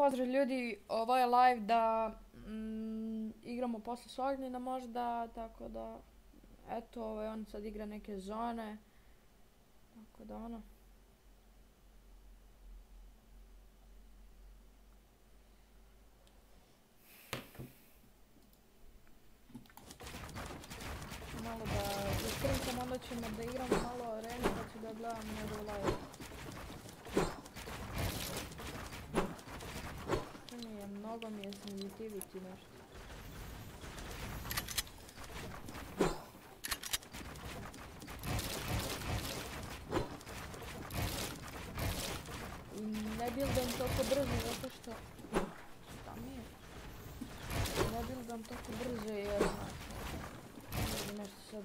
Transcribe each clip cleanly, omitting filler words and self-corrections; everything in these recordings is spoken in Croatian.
Pozdrav ljudi, ovo je live da igramo posle s Ognjena možda, tako da, eto, on sad igra neke zone, tako da ono. Malo da iskrencam, onda ćemo da igramo malo arenu, pa ću da gledam njegov live. Mnogo mi je sensitivity nešto. I ne buildam toliko brzo zato što... Šta mi je? Ne buildam toliko brzo jer znači... nešto sad...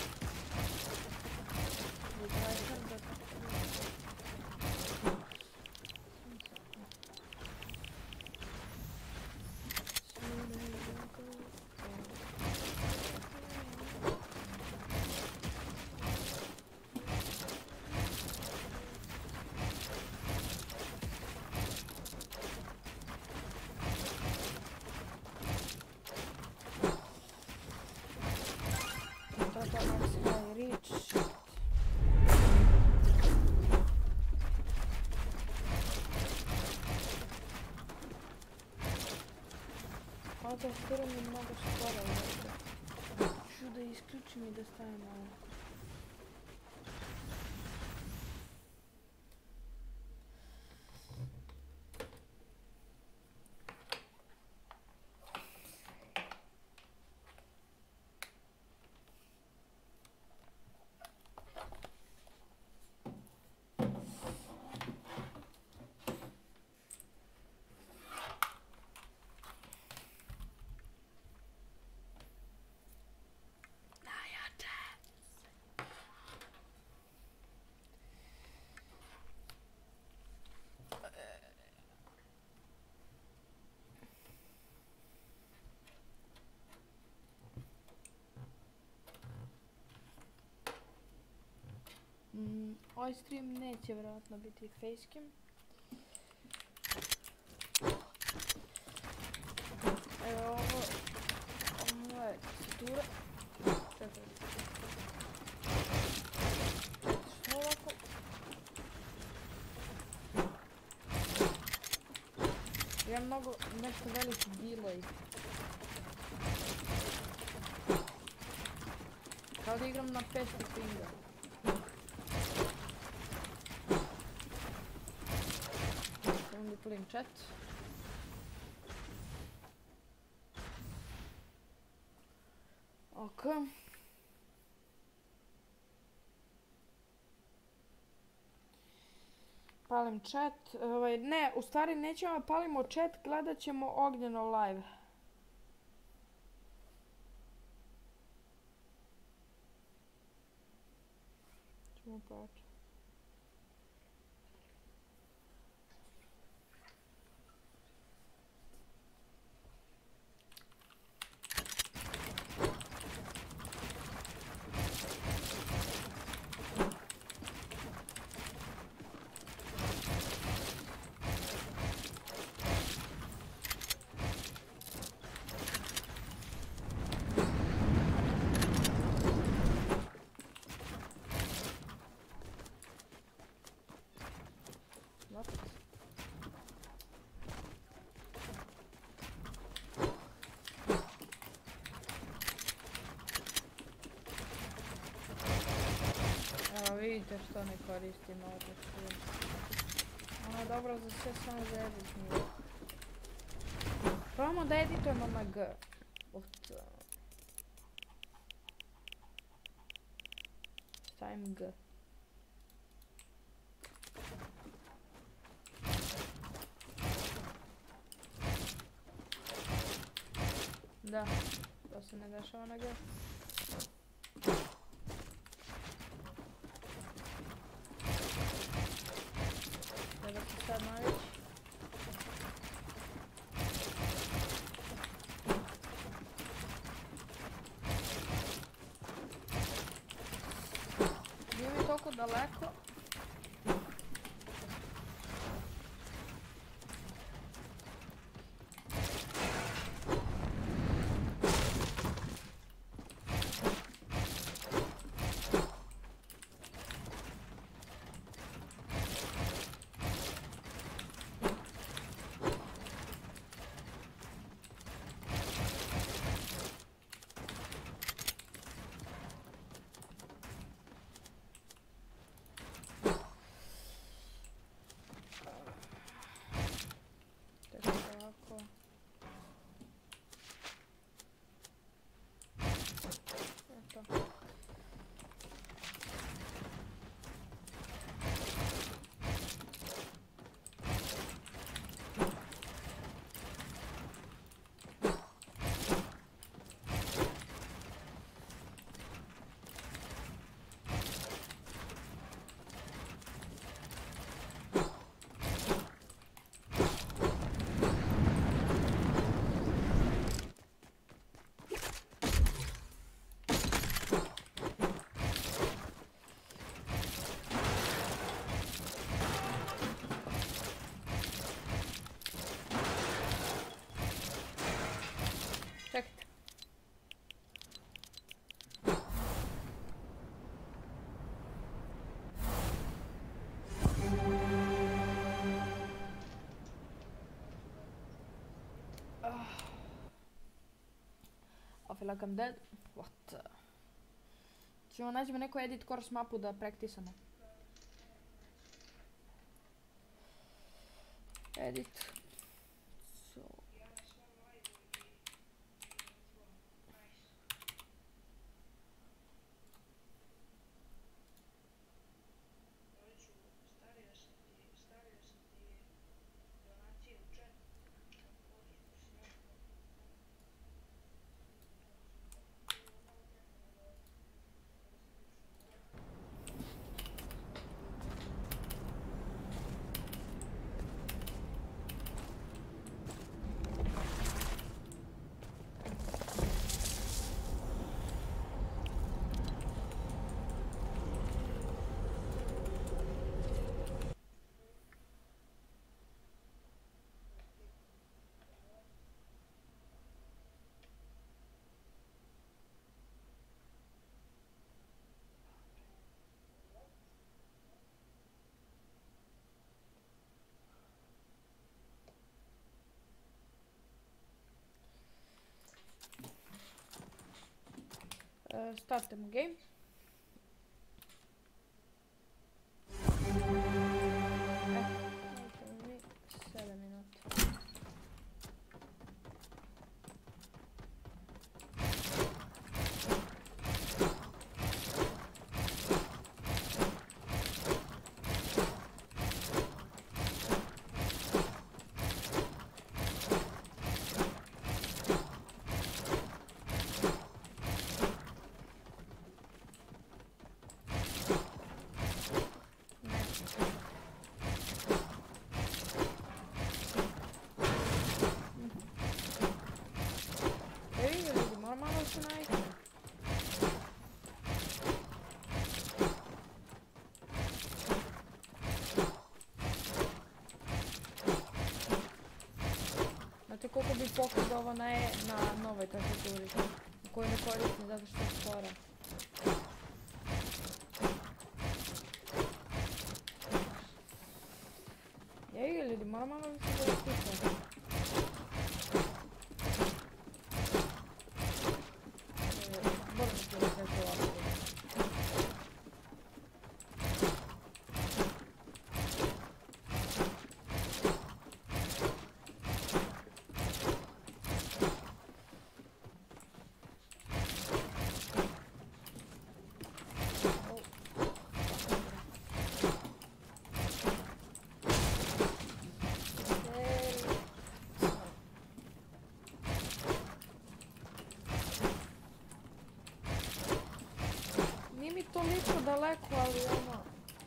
Da skoro mi mnogo skoro ovdje. Ću da isključim i da stavim ovo. Ovaj stream neće vjerojatno biti facecam. Evo ovo je tekstura. Čekaj. Što ovako? Ja mnogo nešto veliki delay. Kao da igram na 500 pinga. Pulling chat. Ok. Palim chat. Ne, u stvari nećemo palimo chat, gledat ćemo Ognjenov live. Ćemo plaći. Vidite što ne koristim ovo što. Ono je dobro za sve, samo za edit nije. Probamo da editujemo na G. Stavim G. Da, to se ne dešava na G. Treba se sad navići. Nije mi toliko daleko. feel like I'm dead. What? Ćemo nađemo neku edit course mapu da praktisamo. Edit. So. Startamo game. Dajte mi 7 minuta. Malo se najte. Znate koliko bi pokret ovo na novoj tastaturi, na koju ne koristim zato što je spora. Jej ljudi, moram malo da se zaštitim. Nije mi toliko daleko, ali ono...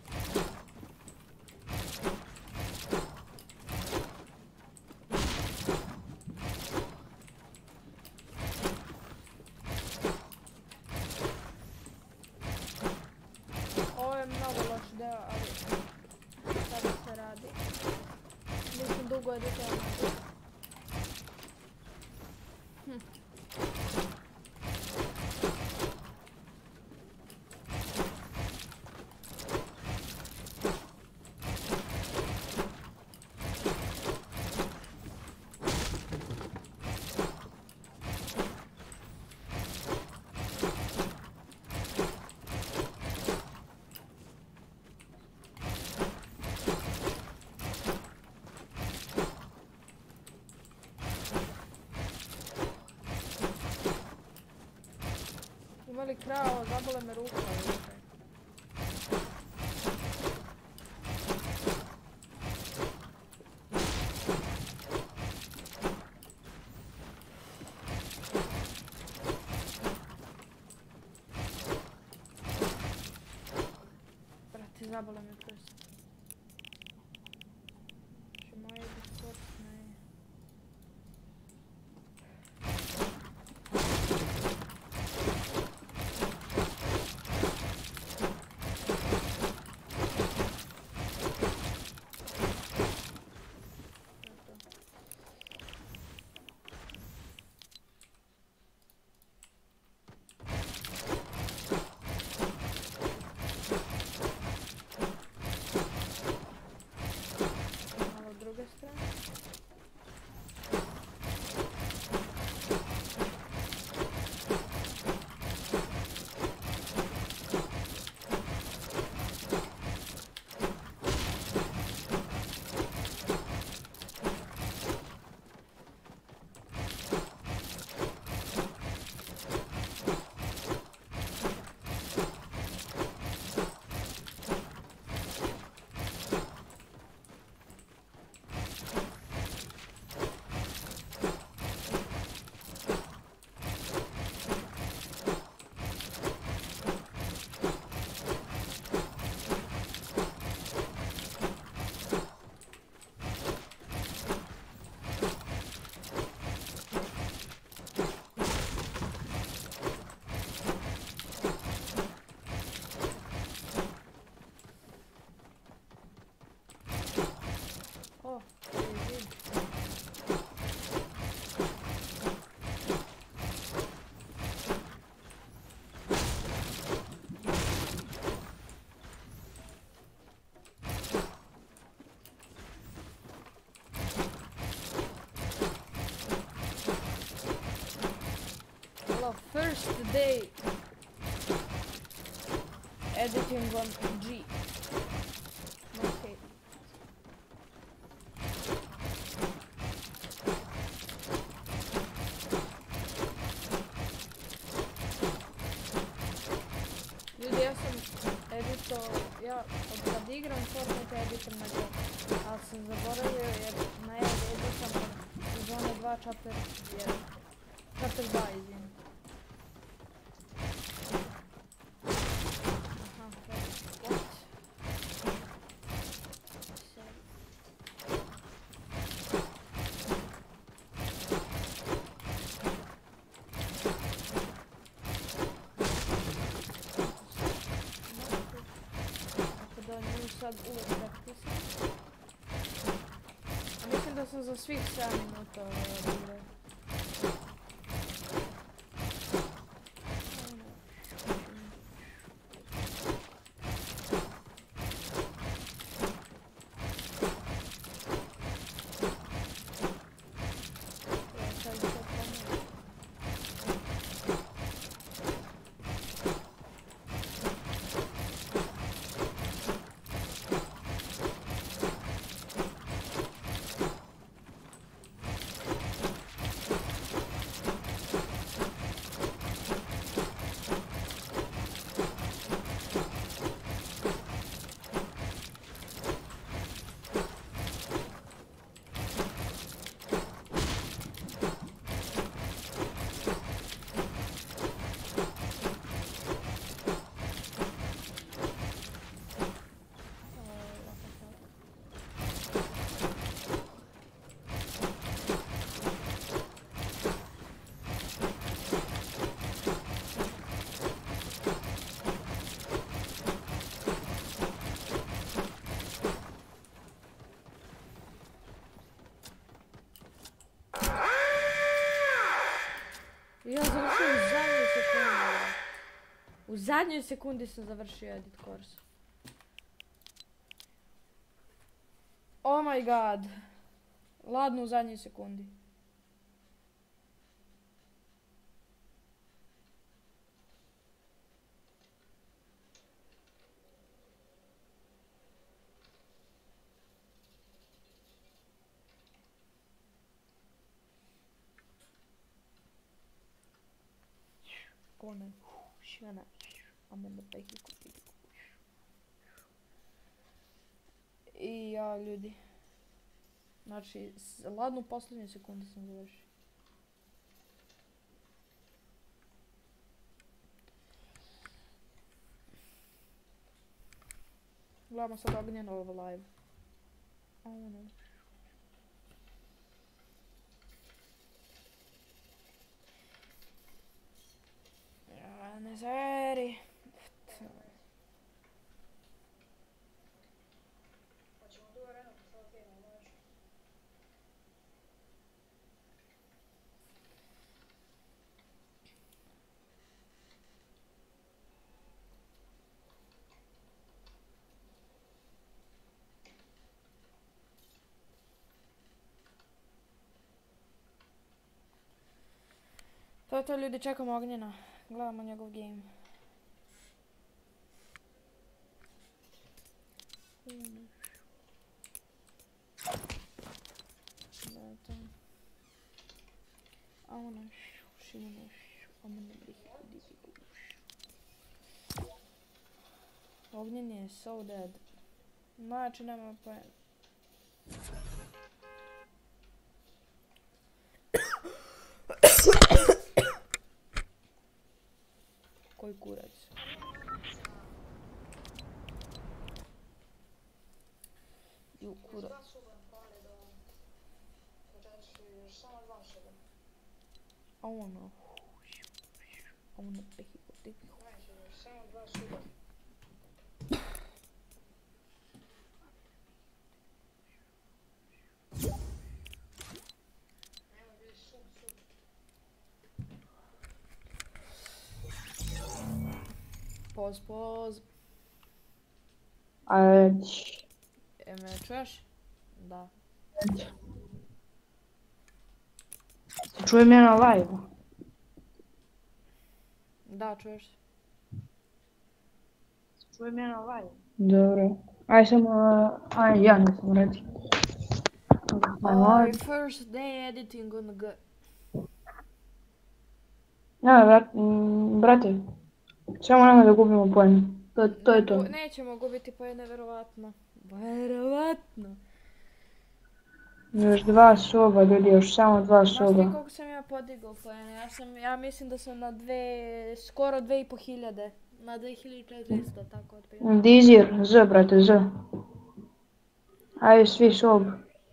Ovo je mnogo loš deo, ali sada se radi. Mislim dugo je da to radi. Imali krao, zabole me ruka. Brate, zabole me prst. Še moje da počne. first day editing on G. Okay. Ljudi, ja sam kad igram Fortnite editor na to, ali sam zaboravio jer najavio editor sezone 2 chapter 1. Chapter 2, izvim. Aha, what? Tako da nju sad uvek practicam. A mislim da sam za svih 7 minuta odigrao. Ja završio u zadnjoj sekundi. U zadnjoj sekundi sam završio edit course. Oh my god. Ladno u zadnjoj sekundi. Gonna shana. I'm on the vehicle. I ja, ljudi. Znači, ladno u posljednjoj sekundi sam završio. Gledamo sad Ognjeno ovo live. Oh no. Ne zveri. To je to, ljudi, čekamo Ognjena. Gledamo njegov game. Ognjen je so dead. Znači nema poena. Koji kurac? Ju, kurac. A ono. A ono pehiko, tihiko. Poz. Me čuješ? Da. Čujem ja na live. Da, čuješ se. Čujem ja na live. Dobro. Aj samo, aj ja nisam reći. First day editing on G. Ja, brate, samo nemoj da gubimo pojene. To je to. Nećemo gubiti pojene, verovatno. Verovatno. Još 2 soba, ljudi, još samo 2 soba. Znaš ti koliko sam ja podigao pojene? Ja mislim da sam na skoro 2500. Na 2400, tako otprilike. Dizir, Z, brate, Z. Ajde, svi sob.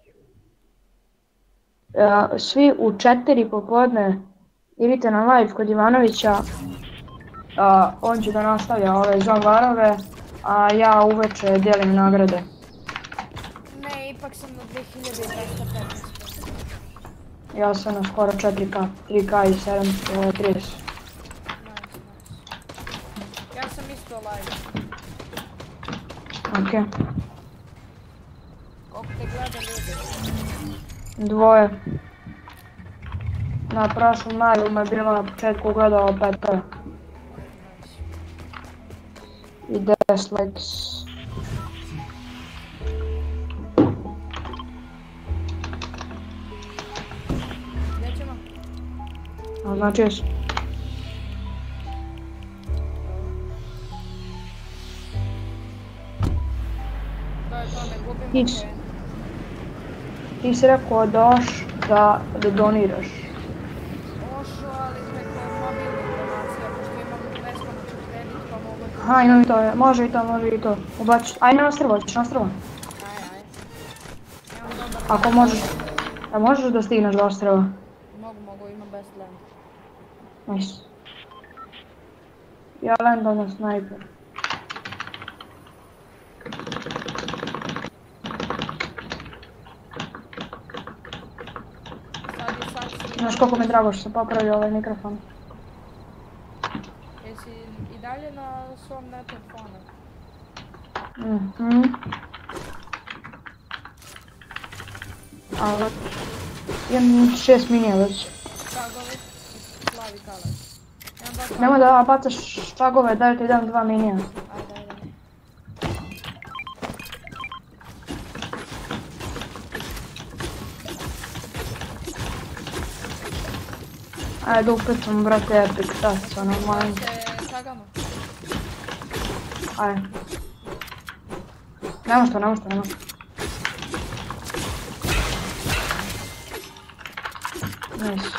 Svi u 4 popodne idite na live kod Ivanovića. On će da nastavlja ove zombarove, a ja uveče dijelim nagrade. Ne, ipak sam na 2215. Ja sam na skoro 4K, 3K i 730. Nice. Ja sam isto live. Ok. Koliko te gleda ljudi? 2. Na prošlom live me je bilo na početku gledalo 5K. I 10 likes. Gdje ćemo? Znači jesu. To je to, ne gubimo Ić. pojene. Ti si rekao da hoš da doniraš. Ošu, ali preko mobilnih donacija, pošto imam beskonačan kredit, pa mogu ti... Aha, imam i to, može i to. Ubaciš, aj na ostrvo, ćeš na ostrvo. Aj. Imam dobar... Ako možeš, da možeš da stigneš do ostrva. Mogu, imam best land. Nice. Ja landam na snajper. Sad si... Znaš koliko mi je drago što sam popravio ovaj mikrofon. Jesi i dalje na svom netu od fona? Ali, imam 6 minija već. Šagovi i plavi kalac. Nemoj da bacaš šagove, daj ti dam 2 minija. Ajde. Ajde upećemo, brate, epic, šta normalno. Se šagamo. Ajde. Nemo što. Nice.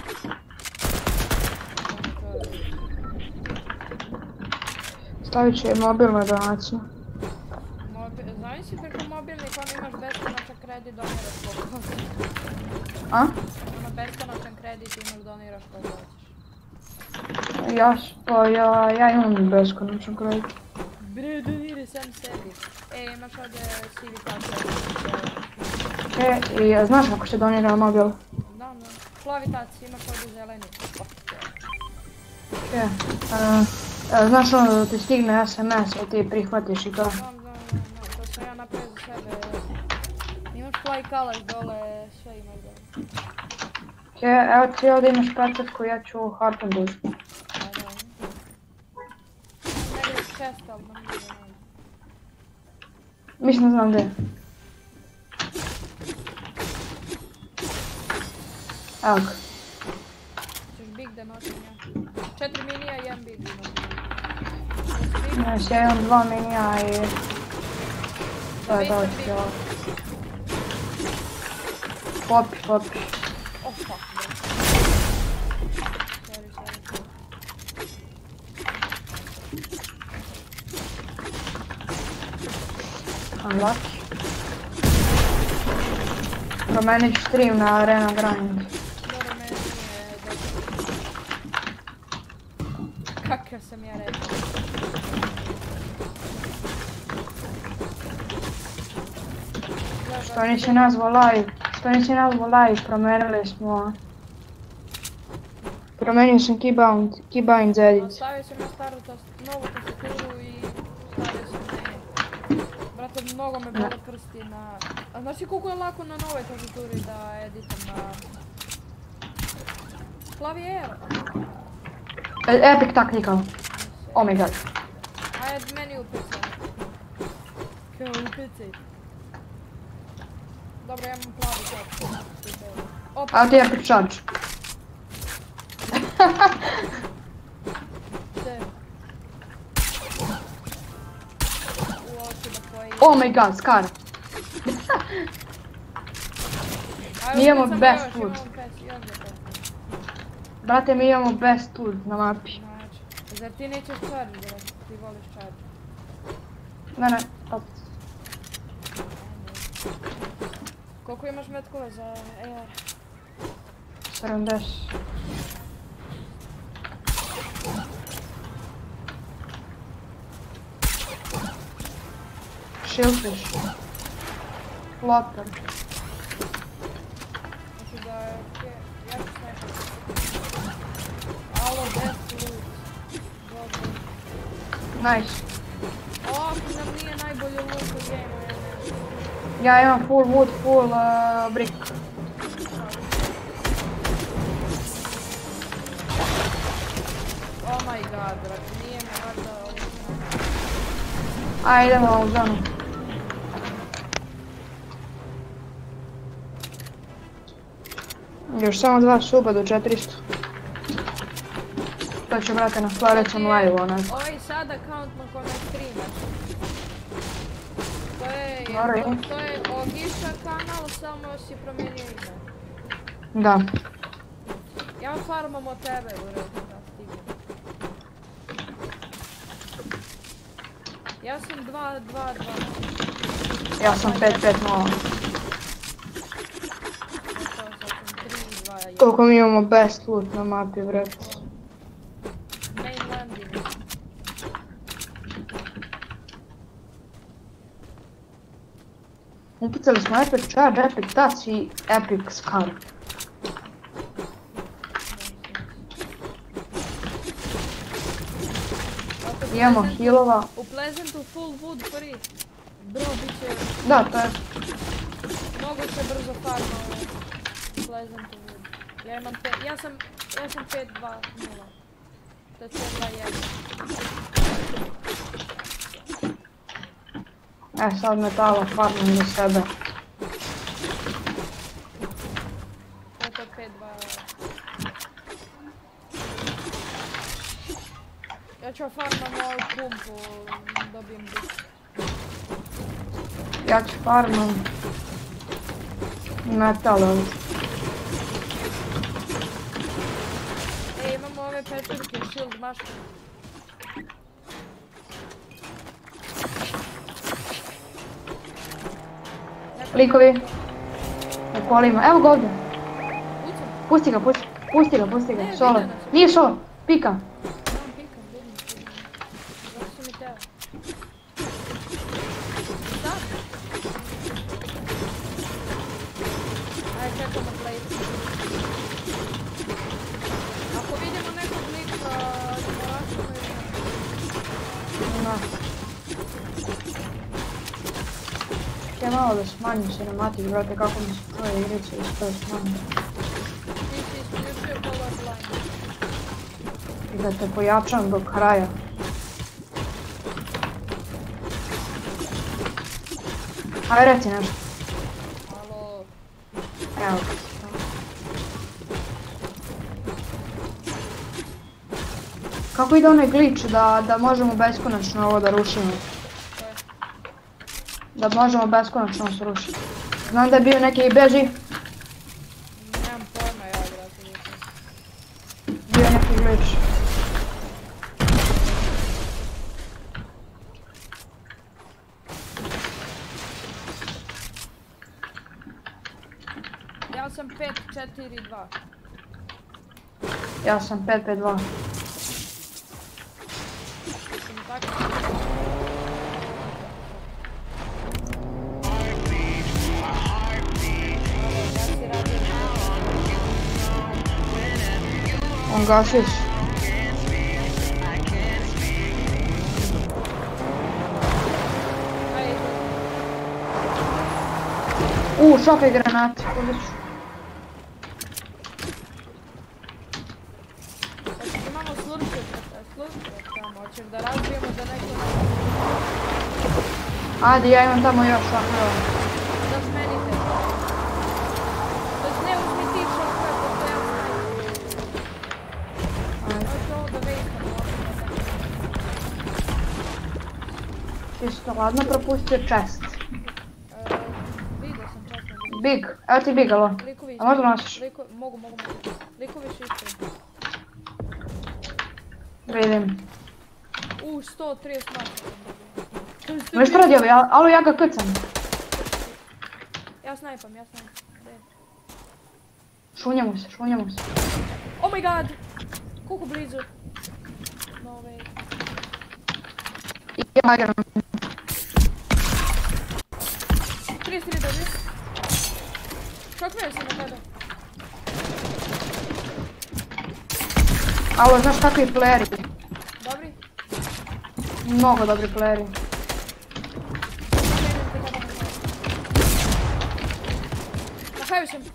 Stavit će mobilne donacije. Zavisi preko mobilnih, ono imaš beskonačan kredit, doniraš koliko hoćeš. A? Ono beskonačan kredit, imaš doniraš koliko hoćeš. Ja imam beskonačan kredit. Bre, doniraj sam sebi. Imaš ovdje CV tac. I znaš kako se donira na mobil? Da. Plavi tac, imaš ovdje zeleni. Znaš ono da ti stigne SMS i ti prihvatiš i to? Znam, to sam ja napravio za sebe. Imaš fly colors dole, sve imaš dole. Evo ti ovdje imaš pecetku, ja ću harpun dužiti. Ajde. Ne gledaj čest, ali nam nije. Mislim da znam gdje. Evo ga. Ćeš big da nosim ja. 4 minija i 1 big imam. Ja imam 2 minija i... To je to ću ovo. Popi. Oh fuck, bro. Sorry. Unlucky. Promenit ću stream na Arena Grind. Dobro, meni nije dobro. Kakav sam ja rekao. Što nisi nazvao live, promenili smo... Promenio sam keybind za edit. Stavio sam na staru novu tastaturu i stavio sam ne. Brate, mnogo me bole prsti na... A znaš ti koliko je lako na novoj tastaturi da editam na... Klavijer! Epic taktika. Oh my god. Ajde, meni upecaj. Kao upecaj. Dobro, ja imam plavi čak. Opa, Evo ti epic charge. te. U oči da poji. Oh my god, Scar. Mi imamo best loot. Brate, mi imamo best loot na mapi. Znači, zar ti nećeš charge, brate? Ti voliš charge. Ne, op. Koliko imaš metkova za AR? 70. Shieldfish. Flotter. Znači da je okej, ja ću snajper. Alo, best loot. Dobro. Nice. O, nam nije najbolji loot u game-u, ja ne znam. Ja imam full wood, full brick. Oh my god, brate, nije me valjda ovo. Ajde, idemo u zonu. Još samo 2 suba do 400. To će, brate, na sljedećem live, onaj. Ovaj sad account na kojem streamaš. Naravno. To je Ogiša kanal, samo si promijenio ime. Da. Ja farmam od tebe, u redu, da stignem. Ja sam 2-2-2. Ja sam 5-5-0. Sad sam 3-2-1. Koliko mi imamo best loot na mapi, brate. Main landing. Upucali smo epic charge, epic touch i epic scar. Imamo healova. U Pleasantu full wood free. Bro, bit će Da, to je. moguće brzo farma u Pleasantu wood. Ja sam 5-2-0. To je 5-2-1. Sad metala farmam za sebe. To je 5-2. Ja ću farmam ovu pumpu, dobijem bit. Ja ću farmam metal ovdje. Imamo ove pečurke, shield maške. Likovi. U kolima. Evo ga ovdje. Ucam. Pusti ga. Ne, Solo. vidio nas. Nije solo. Pika. Nemam pika, vidim. Zato su mi teo. Da? Ajde, čekamo plate. Ako vidimo nekog lika, moračimo ili ne. Na. Čekaj malo da smanjim cinematik, brate, kako mi se tvoje igrice iz to smanjim. Ti si isključio colorblind. I da te pojačam do kraja. Ajde, reci nešto. Alo. Evo. Kako ide onaj glitch da možemo beskonačno ovo da rušimo? To je. Da možemo beskonačno se rušiti. Znam da je bio neki i beži. Nemam pojma ja, brate, nisam. Bio je neki glitch. Ja sam 5-4-2. Ja sam 5-5-2. Sam tako. Ja si radim. On gasiš. Ajde. Šokaj granate. Odlično. Imamo slurče Ajde, ja imam tamo još šakova. Da smenite. Dok ne uzmi ti šokove, pošto ja smenite. Možete ovo da vejstamo. Čisto ladno propustio chest. Vidio sam časno. Big, evo ti big, alo. Likovi A možda nosiš? Mogu. Likovi su ispred. Vidim. 130 mata. Možeš to radi ovaj, alo ja ga krcam. Ja snajpam. Šunjamo se. Oh my god! Koliko blizu? No way. Ja igram. 33 dobri. Šoknuo sam na tebe. Alo, znaš kakvi playeri? Dobri? Mnogo dobri playeri. Na kraju sam.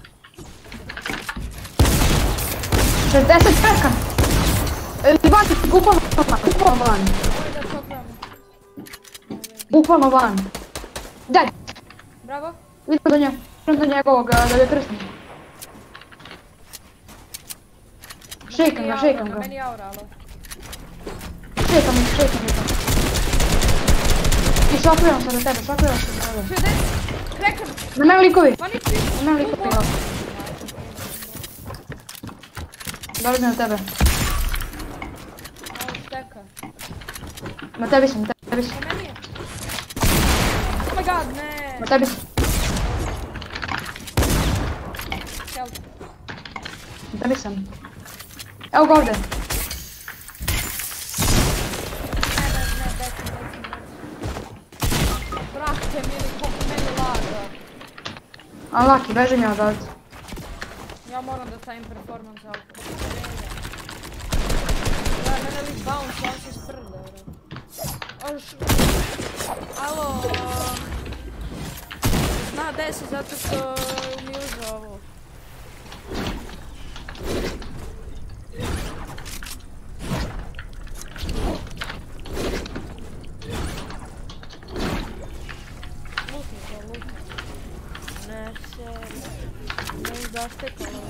60 peka! Van, bukvalno van. Ovo da šokujemo. Bukvalno van. Dead! Bravo. Idem do njegovog, da je krsni. Šejkam ga. Meni je aura, alo. Šejkam ga. I šokujem se do tebe. 60. Krekam. Na mene likovi. Paniči. Evo. Dolazim na tebe. Ovo šteka. Na tebi sam. Na meni je. Oh my god, ne. Na tebi sam. Help. Na tebi sam. Evo ga ovdje. Ne, desim. Brate, koliko meni laga. Unlucky, bežim ja odavde. Ja moram da stavim performance auto. Da, mene li bounce, on se sprda. Alo. Zna desi zato što mi uzeo ovo. Lutni. Ne se... Ne izastekalo.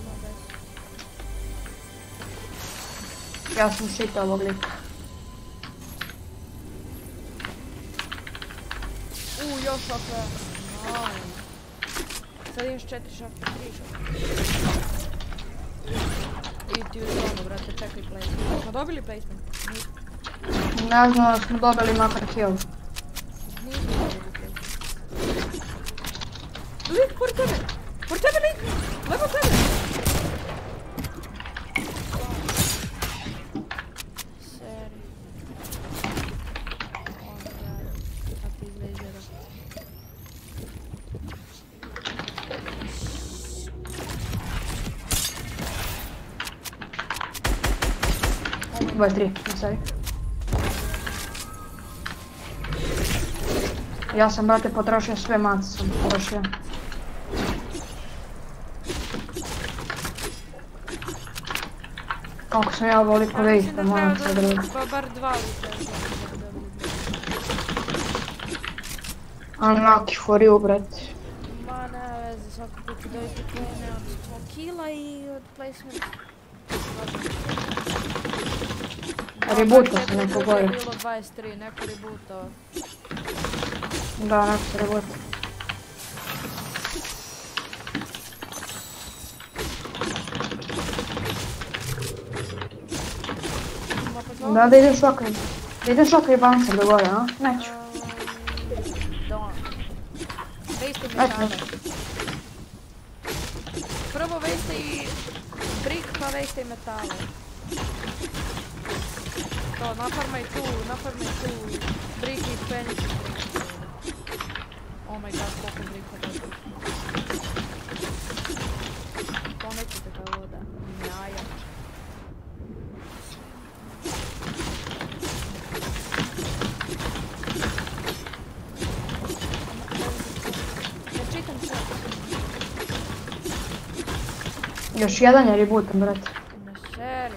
Ja sam šitao ovog lika. Još šokve. Sad imaš 4 šokve, 3 šokve. I ti u zonu, brate, čekaj placement. Smo dobili placement? Ne znam da smo dobili makar kill. Nismo dobili placement. Lik, pored tebe! Pored tebe, lik! Levo tebe! Seri. Kako izgleda. Oh 23, sorry. Ja sam, brate, potrošio sve mace, sam potrošio. Kako sam ja voliko vejsta, moram se drugi. Bar 2 litra. Unlucky for you, brate. Ma ne veze, svaki put ću dobiti plane od 100 kila i od placement. Rebuta se neko gore. Bilo 23, neko rebuta. Da, neko se rebuta. Da idem šokaj. Da idem šokaj bouncer do gore, a? Neću. Vejste metale. Prvo vejste i brick, pa vejste i metale. To, nafarmaj tu, brick i penis. Oh my god, koliko bricka dođe. Pomećite kao voda. Jaja. Ne čitam sve. Još jedan je rebootan, brate. Ne seri,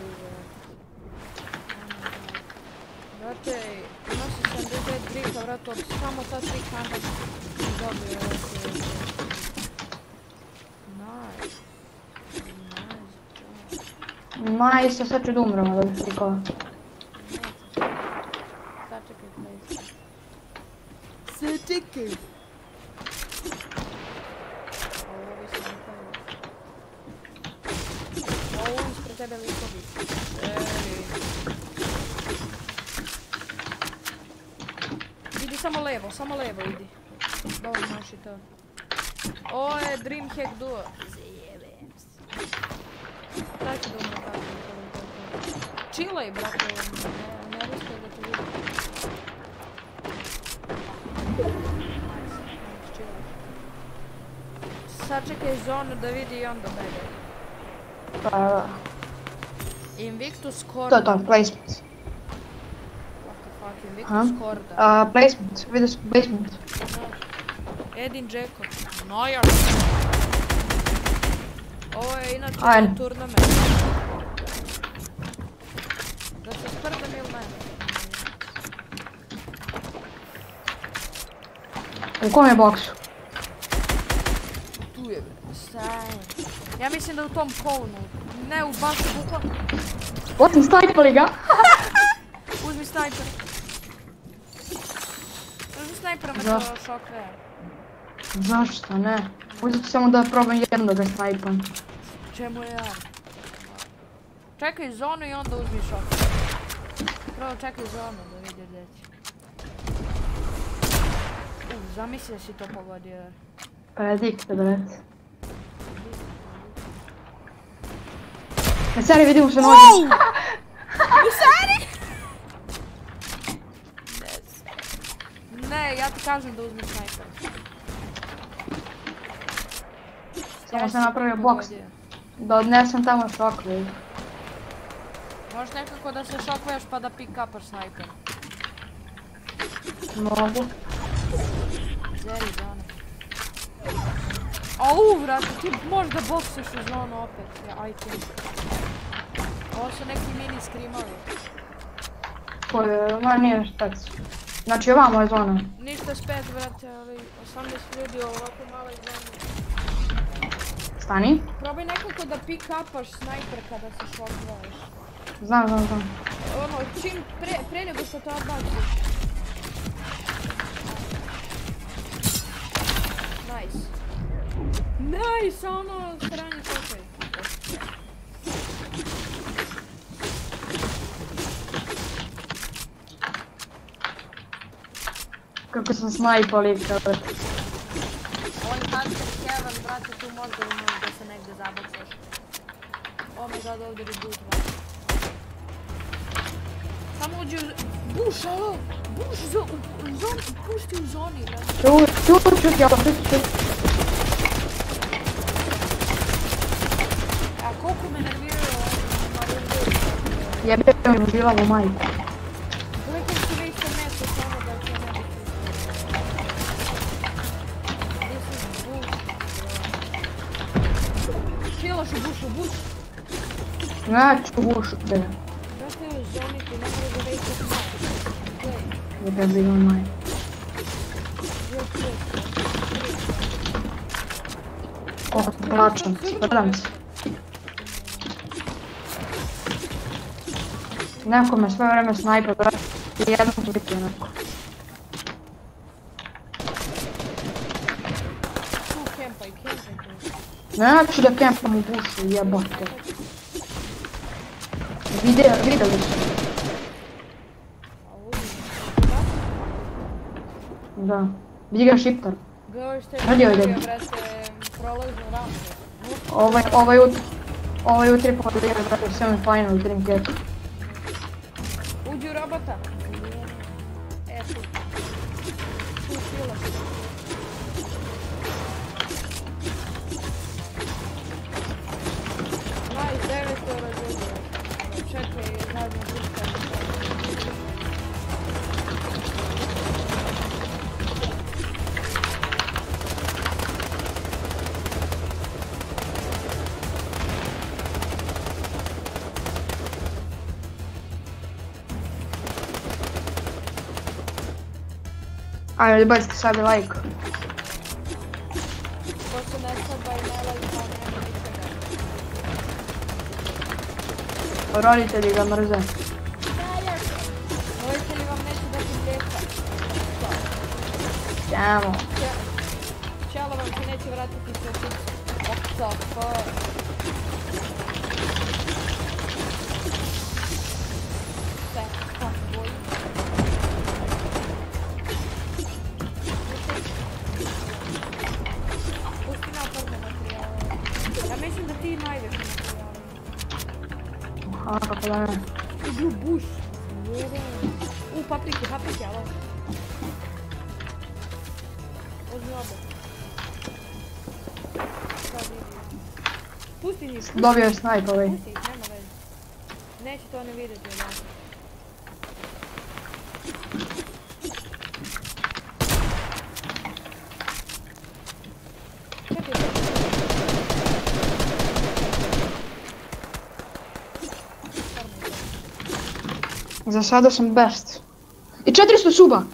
brate, nosi 79 brika, brate, od samo ta 3 Ma isto sad ću da umrem od ovih trikova. Sačekaj, place. Sačekaj. Ovo se ne pravi. Ovo ispred tebe likovi. Idi samo levo idi. Dobro, možeš i to. Ovo je Dreamhack Duo. Zajebem se. Daj ću da umre tako. Chillaj, brate, ne riskaj da te vidim. Sačekaj zonu da vidi i onda bebe. Pa... Invictus Corda. To, placement. What the fuck, Invictus Corda. Placement, vidio sam placement. Edin Jacob. Nojaš. Ovo je inače turnament. Da se sprdam ili ne? U kom je boksu? Tu je bre, staj. Ja mislim da u tom kolonu. Ne, u basu bukvalno. Otim snajpali ga! Uzmi snajper. Uzmi snajpera me to šokve. Zašto ne? Uzeti samo da probam jedno da ga snajpam. Čemu ja? Čekaj zonu i onda uzmi šok. Prvo čekaj zonu da vidiš gdje će. Zamisli da si to pogodio. Predikte, brate. Na seri vidimo se nođe. U seri? Ne, ja ti kažem da uzmi snajper. Samo sam napravio boks. Da odnesem tamo šokve. Možeš nekako da se šokveš pa da pick-upaš snajper. Mogu. Zeri zonu. Au, vrati, ti možda boksuješ u zonu opet. Ja, aj ti. Ovo su neki mini skrimovi. Koje, ma nije šta. Znači ovamo je zona. Ništa spet, vrati, ali 18 ljudi u ovako maloj zoni. Stani. Probaj nekako da pick-upaš snajper kada se šokveš. Znam. Ono, čim pre nego što te odbaciš. Nice, ono stranje čokaj. Kako sam snajpali kada. Ovo je Hunter Heaven, brate, tu možda umeš da se negdje zaboksaš. Oh my god, ovdje reboot, brate. Samo uđi u... Buš, alo! Buš, pušti u zoni, brate. Čut. A koliko me nerviraju ovo Marine? Jebeo mi žilavu majku. Gledaj si veće meso samo da će ne biti. This is bush. Kilaš u buš. Znači u bušu te. Brate, u zoni ti ne može da veće meso. Jebeo žilavu majku. Koliko se plačam, sprdam se. Neko me sve vreme snajpa, brate, i jednom ću biti onako. Tu kempaj. Neću da kempam u bušu, jebote. Videli su. Da. Vidi ga šiptar. Gledaj što je Radio napravio, ide. brate, prolaznu rampu. Ovaj utri podlijeva, brate, semi-final Dreamhack. Uđi u robota. Tu. Tu sila. Nice, 9 razredio. Čekaj, zadnja pušta. Ajde, bacite sad like. Ko se ne sada i ne lajka, nema ničega. Roditelji ga mrze. Roditelji vam neće dati mlijeka. Ćemo. Čelo vam se neće vratiti sveticu. What the fuck? Sve, kako bolje. Pusti naporne materijale. Ja mislim da ti najdeš materijale. Aha, kako da ne. Idu buš. Paprike, alo. Uzmi obe. Pusti njih. Dobio je snajp ovaj. Pusti ih, nema veze. Neće to ne vidjeti odavde. Za sada sam best. I 400 suba!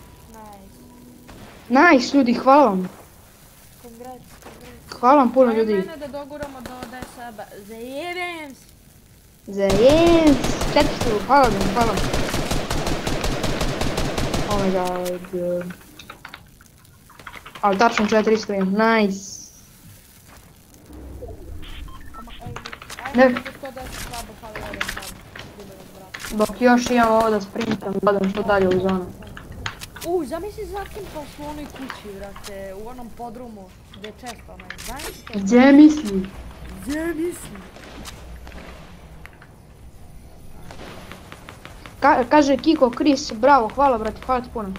Nice. Nice ljudi, hvala vam. Congrats. Hvala vam puno ljudi. Ajde mene da doguramo do DSB. Zajebem se. Zajem! 400, hvala vam, hvala vam. Oh my god. Ali tačno 400 imam, nice. Ne. Ajde, to da se slabo fali ovdje sad. Dok još imam ovo da sprintam, gledam što dalje u zonu. Zamisli zakimpao smo u onoj kući, brate, u onom podrumu gdje je često onaj, zamisli to? Gdje misli? Gdje misli? Kaže Kiko, Chris, bravo, hvala brate, hvala ti puno.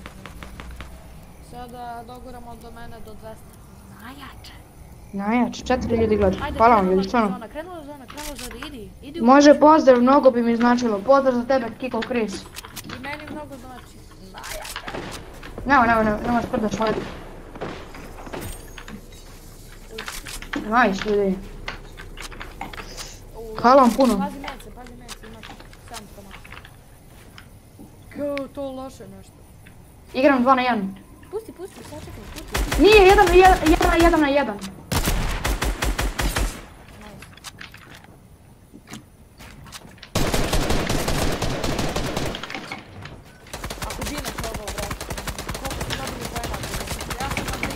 Sada doguramo do mene do 200. Najjače. Najjače, 4 ljudi gleda, Ajde, hvala vam ljudi, stvarno. krenula zona, idi. Može pozdrav, mnogo bi mi značilo, pozdrav za tebe Kiko, Chris. I meni mnogo znači. Najjače. Nemo sprdaš ovdje. Nice ljudi. Hvala vam puno. Pazi mence, imaš 700 maka. Kao to loše nešto. Igram 2 na 1. Pusti, sačekaj, pusti. Nije, 1 na 1. Ako bi inače ovo vrati. Koliko su dobili pojena? Ja sam na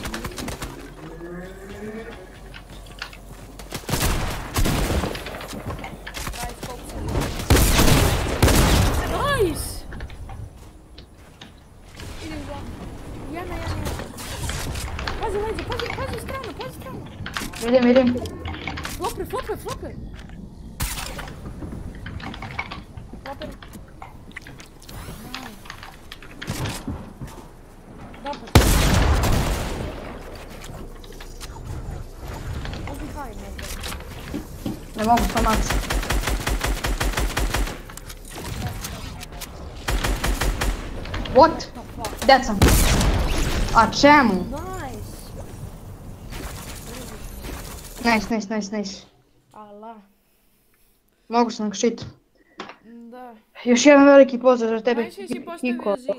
3. Nice! Idem za. Jedna. Pazi leđe, pazi stranu. Vidim. Flopper. Flopper. Dobro. Uzmi haj, možda. Ne mogu sa max. What? Dead sam. A čemu? Nice. Allah. Mogu sam shit. Da. Još jedan veliki pozdrav za tebe. Najviše si postavio zid.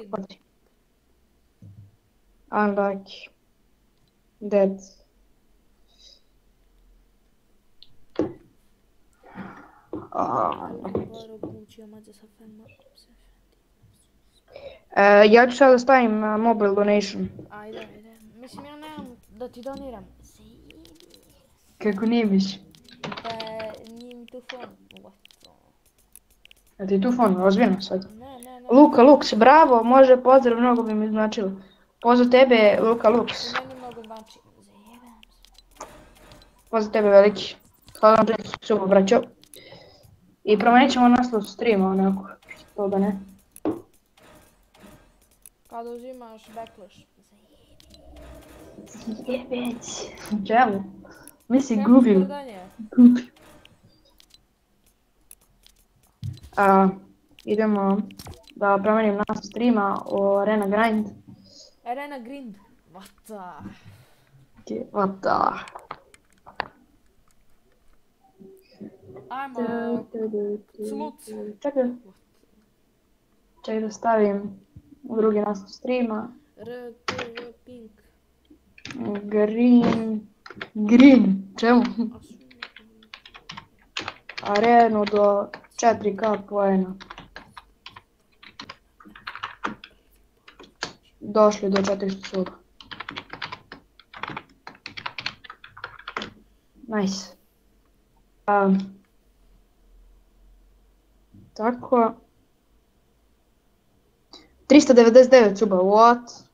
Unlucky. Dead. Ja ću sada stavim mobile donation. Ajde. Mislim ja nemam da ti doniram. Kako nimiš? Nije mi tu fon. A ti tu fon, ozbiljno sad? Ne. Luka Lux, bravo, može pozdrav, mnogo bi mi značilo. Pozdrav tebe, Luka Lux. Meni mnogo znači. Zajebam se. Pozdrav tebe veliki. Hvala vam što su braćo. I promenit ćemo naslov streama onako, što da ne. Kada uzimaš backlash. Jebeć. Čemu? Mi si gubili. Idemo da promenim naslov streama o Arena Grind. Arena Grind. What the? Ajmo. Sluc. Čekaj da stavim u drugi naslov streama. Pink. Green. Čemu? arenu do 4K poena. Došli do 400 suba. Nice. Tako. 399 suba, what?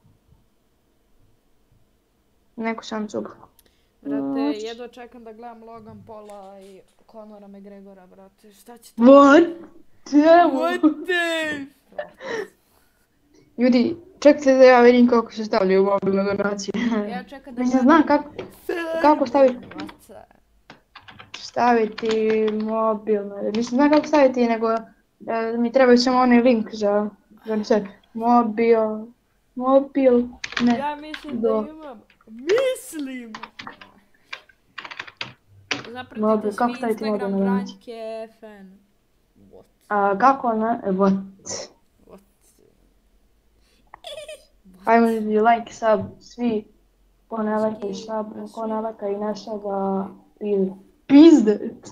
Neku sam suba. Brate, jedva čekam da gledam Logan Paula i Conora McGregora, brate. Šta će to? What? What the? Ljudi, čekajte da ja vidim kako se stavljaju mobilne donacije. Ja čekam da Mislim, znam kako staviti. Staviti mobilne. Mislim, znam kako staviti, nego mi trebaju samo onaj link za sve. Mobil, ne. Ja mislim da imam. Mislim! Zapratite svi Instagram Branjke FN. What? Kako ne? What? Ajmo like, sub, svi. Ko ne like i sub, ko ne like i ne sub, pizde.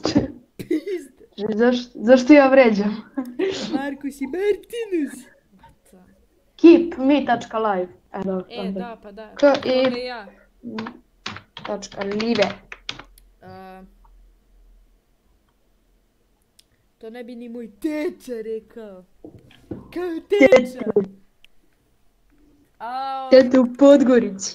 Zašto ja vređam? Markus i Martinus. Keepme.live. Da, pa da. .live. To ne bi ni moj teča rekao. Kao teča. Teta u Podgorici.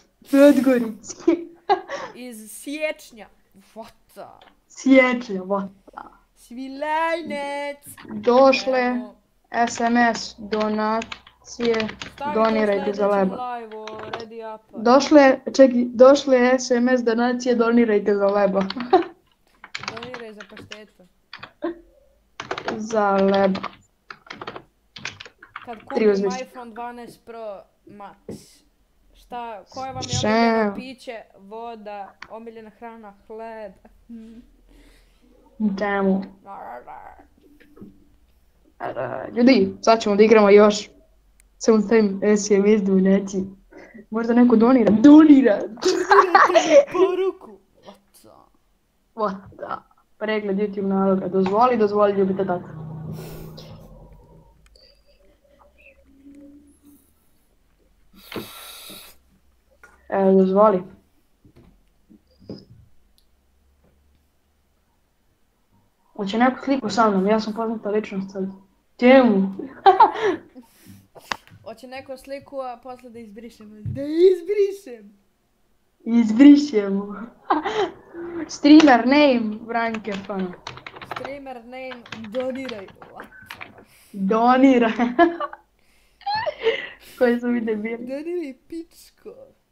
Iz siječnja. Vata. Vata. Svilajnec. Došle SMS donacije. Donirajte za leba. Došle SMS donacije, donirajte za leba. Doniraj za paštetu. Za leba. Kad kupim iPhone 12 Pro Max, koje vam je omiljeno piće, voda, omiljena hrana, hleb? Čemu? Ljudi, sad ćemo da igramo još. Samo stavim SMS donacije. Možda neko donira. Donirajte mi poruku. Vata. Pregled YouTube naloga. Dozvoli, ljubite tata. Dozvoli. Hoće neku sliku sa mnom, ja sam poznata ličnost sad. Čemu? Hoće neku sliku, a posle da izbrišemo. Da izbrišem! Izbrišemo. Streamer name, Branjke fan. Streamer name, doniraj. Doniraj. Koji su mi debili? Doniraj pičko.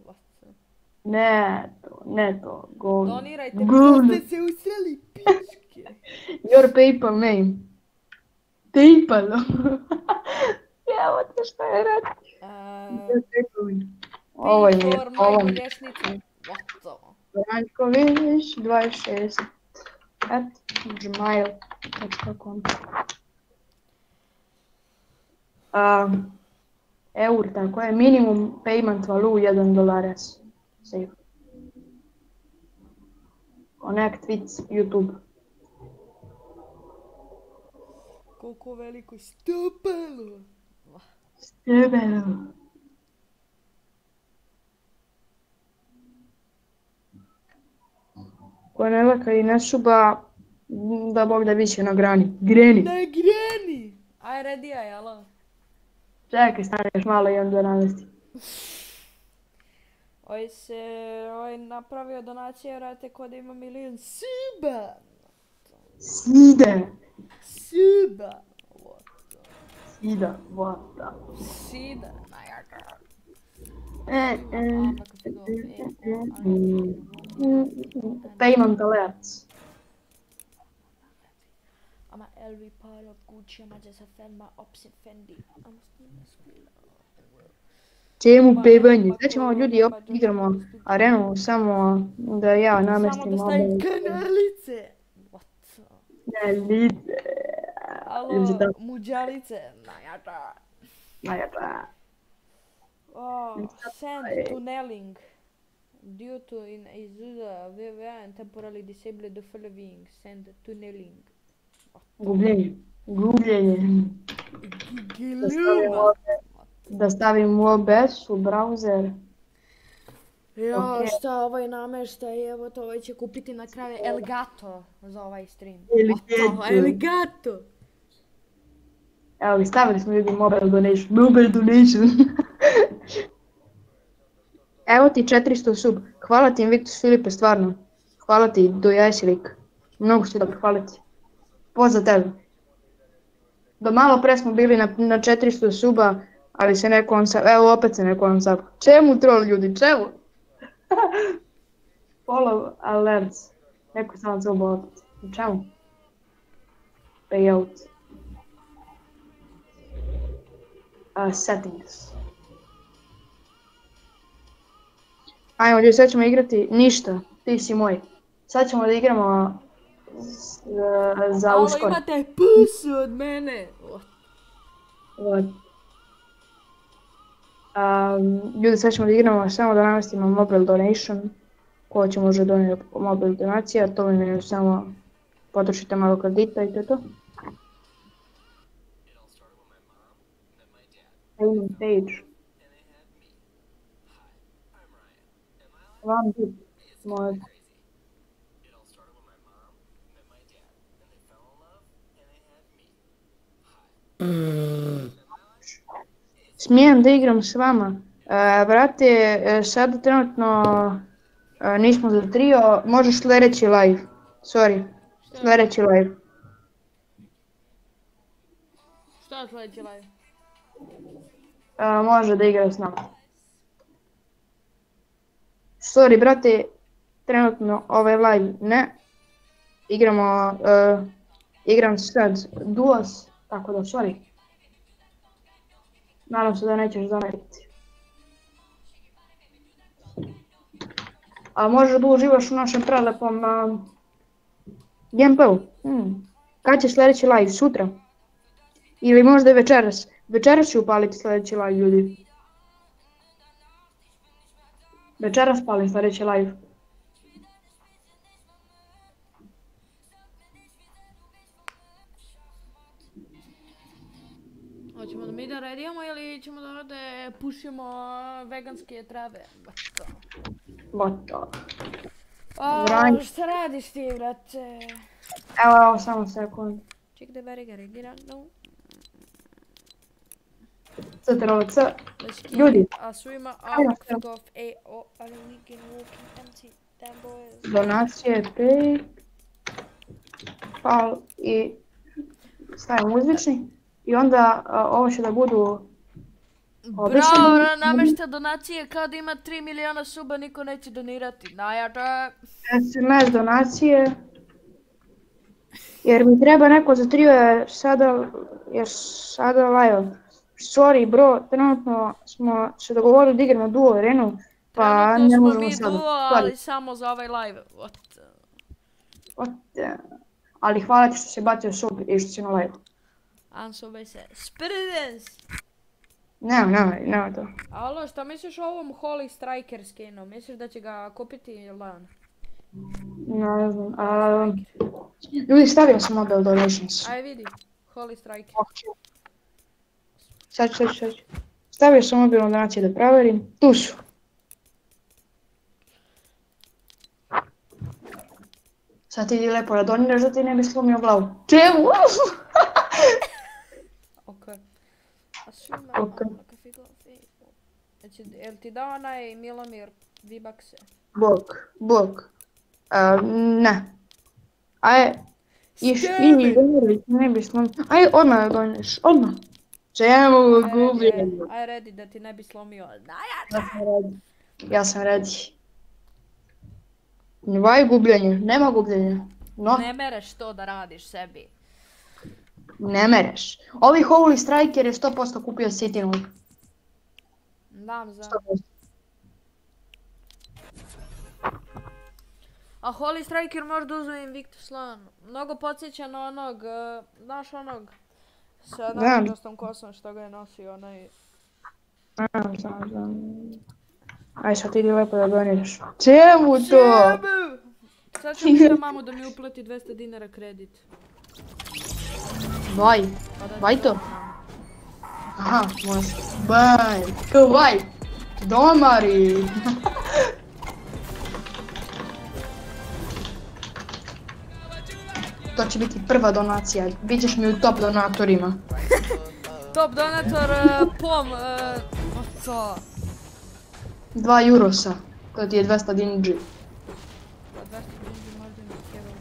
Ne to, govno. Donirajte mi što ste se usreli pičke. Your PayPal name. PayPal. Evo te šta je radi. Ovo je mi. Branjković 26 @gmail.com. Eur, tako je, minimum payment valu $1. Save. Connect with YouTube. Koliko veliko stopalo. Ko ne laka i ne šuba, da Bog da biće na grani. Greni. Na grani! Aj, redija, jelo? Čekaj, stani još malo i onda navesti. Oj napravio donacije, vrate, ko da ima 1.000.000 suba. Suba. Sida, najaka. Payment alerts. Ama Elvi Paro Gucci Mađesa Fenma Opsin Fendi. Čemu pevanje? Sad ćemo ljudi opet igramo arenu samo da ja namestim. Samo da stavim kanalice. Ne, lice. Alo, muđalice. Najata. Send tunneling. Due to in Izuza VVN temporarily disabled the following. Send tunneling. Gubljenje. Gubljenje. Da stavim Gluma. ovdje, da stavim u OBS u browser. Jo, Ok. šta ovaj nameštaj, evo to, ovaj će kupiti na kraju Elgato za ovaj stream. Elgato. Elgato! Evo vi stavili smo ljudi mobile donation. Mobile donation. Evo ti 400 sub. Hvala ti Invictus Filipe, stvarno. Hvala ti dojajsi lik. Mnogo si dobro, hvala ti. Pozdrav tebe. Do malo pre smo bili na 400 suba, ali se neko on sad... Evo opet se neko on sad... Čemu troll ljudi, čemu? Follow alerts. Neko sam se opet. Čemu? Payout. Settings. Ajmo ljudi, sad ćemo igrati ništa, ti si moj. Sad ćemo da igramo za Alo, uskoro. imate pusu od mene! Ljudi, sad ćemo da igramo, samo da namestimo mobile donation. Ko će može donijeti mobile donacija, to mi je samo potrošite malo kredita i to je to. Payment page. Vam bit, možda. Smijem da igram s vama. Brate, sad trenutno nismo za trio, možeš sljedeći live. Sorry, sljedeći live. Šta sljedeći live? Može da igra s nama. Sorry brate, trenutno ovaj live ne. Igram sad duos, tako da sorry. Nadam se da nećeš zameriti. A možeš da uživaš u našem prelepom gameplayu. Kad će sljedeći live? Sutra? Ili možda i večeras? Večeras ću upaliti sljedeći live ljudi. Večeras palim sljedeći live. Hoćemo da mi da redijamo ili ćemo da ovdje pušimo veganske trave? Gotovo. Šta radiš ti, brate? Evo, samo sekund. Ček da beri ga redirano. CTRL-C. Ljudi. A svima out of AO, ali we can walking empty, damn boys. Donacije, pay. Pal i stavim uzvični. I onda ovo će da budu Bravo, namešta donacije kao da ima 3 miliona suba, niko neće donirati. Najjače. SMS donacije. Jer mi treba neko za trio je sada live. Sorry bro, trenutno smo se dogovorili da igramo duo arenu, pa ne možemo sada. Duo, ali samo za ovaj live. Ali hvala ti što si bacio sub i što si na live. Ansobaj se. Spridens! Nema to. Alo, šta misliš o ovom Holy Striker skinu? Misliš da će ga kupiti ili lan? Ne znam. Ljudi, stavio sam mobile donations. Aj vidi, Holy Striker. Sad. Stavio sam mobilne donacije da provjerim. Tu su. Sad ti idi lepo da doniraš da ti ne bi slomio glavu. Čemu? Okej. Okej. Jel ti dao onaj Milomir V-Buckse? Bok. Ne. Aj, doniraj, ne bi slomio. Aj, odmah da doniraš, odmah. Čemu gubim? Aj redi da ti ne bi slomio. Ja sam ready. Vaj gubljenje, nema gubljenja. No. Ne mereš to da radiš sebi. Ne mereš. Ovi Holy Striker je 100% kupio Citinu. Znam. A Holy Striker možda uzme Invictus LAN. Mnogo podsjeća na onog, znaš onog sa narančastom kosom što ga je nosio onaj... Znam. Aj sad idi lepo da doniraš. Čemu to? Sad ću pitam mamu da mi uplati 200 dinara kredit. Vaj. Vaj to? Aha, može. Vaj. Kao vaj. Domari. To će biti prva donacija. Bićeš mi u top donatorima. Top donator, pom, co? 2 eurosa. To ti je 200 dinđi. Pa 200 dinđi možda mi kjeva.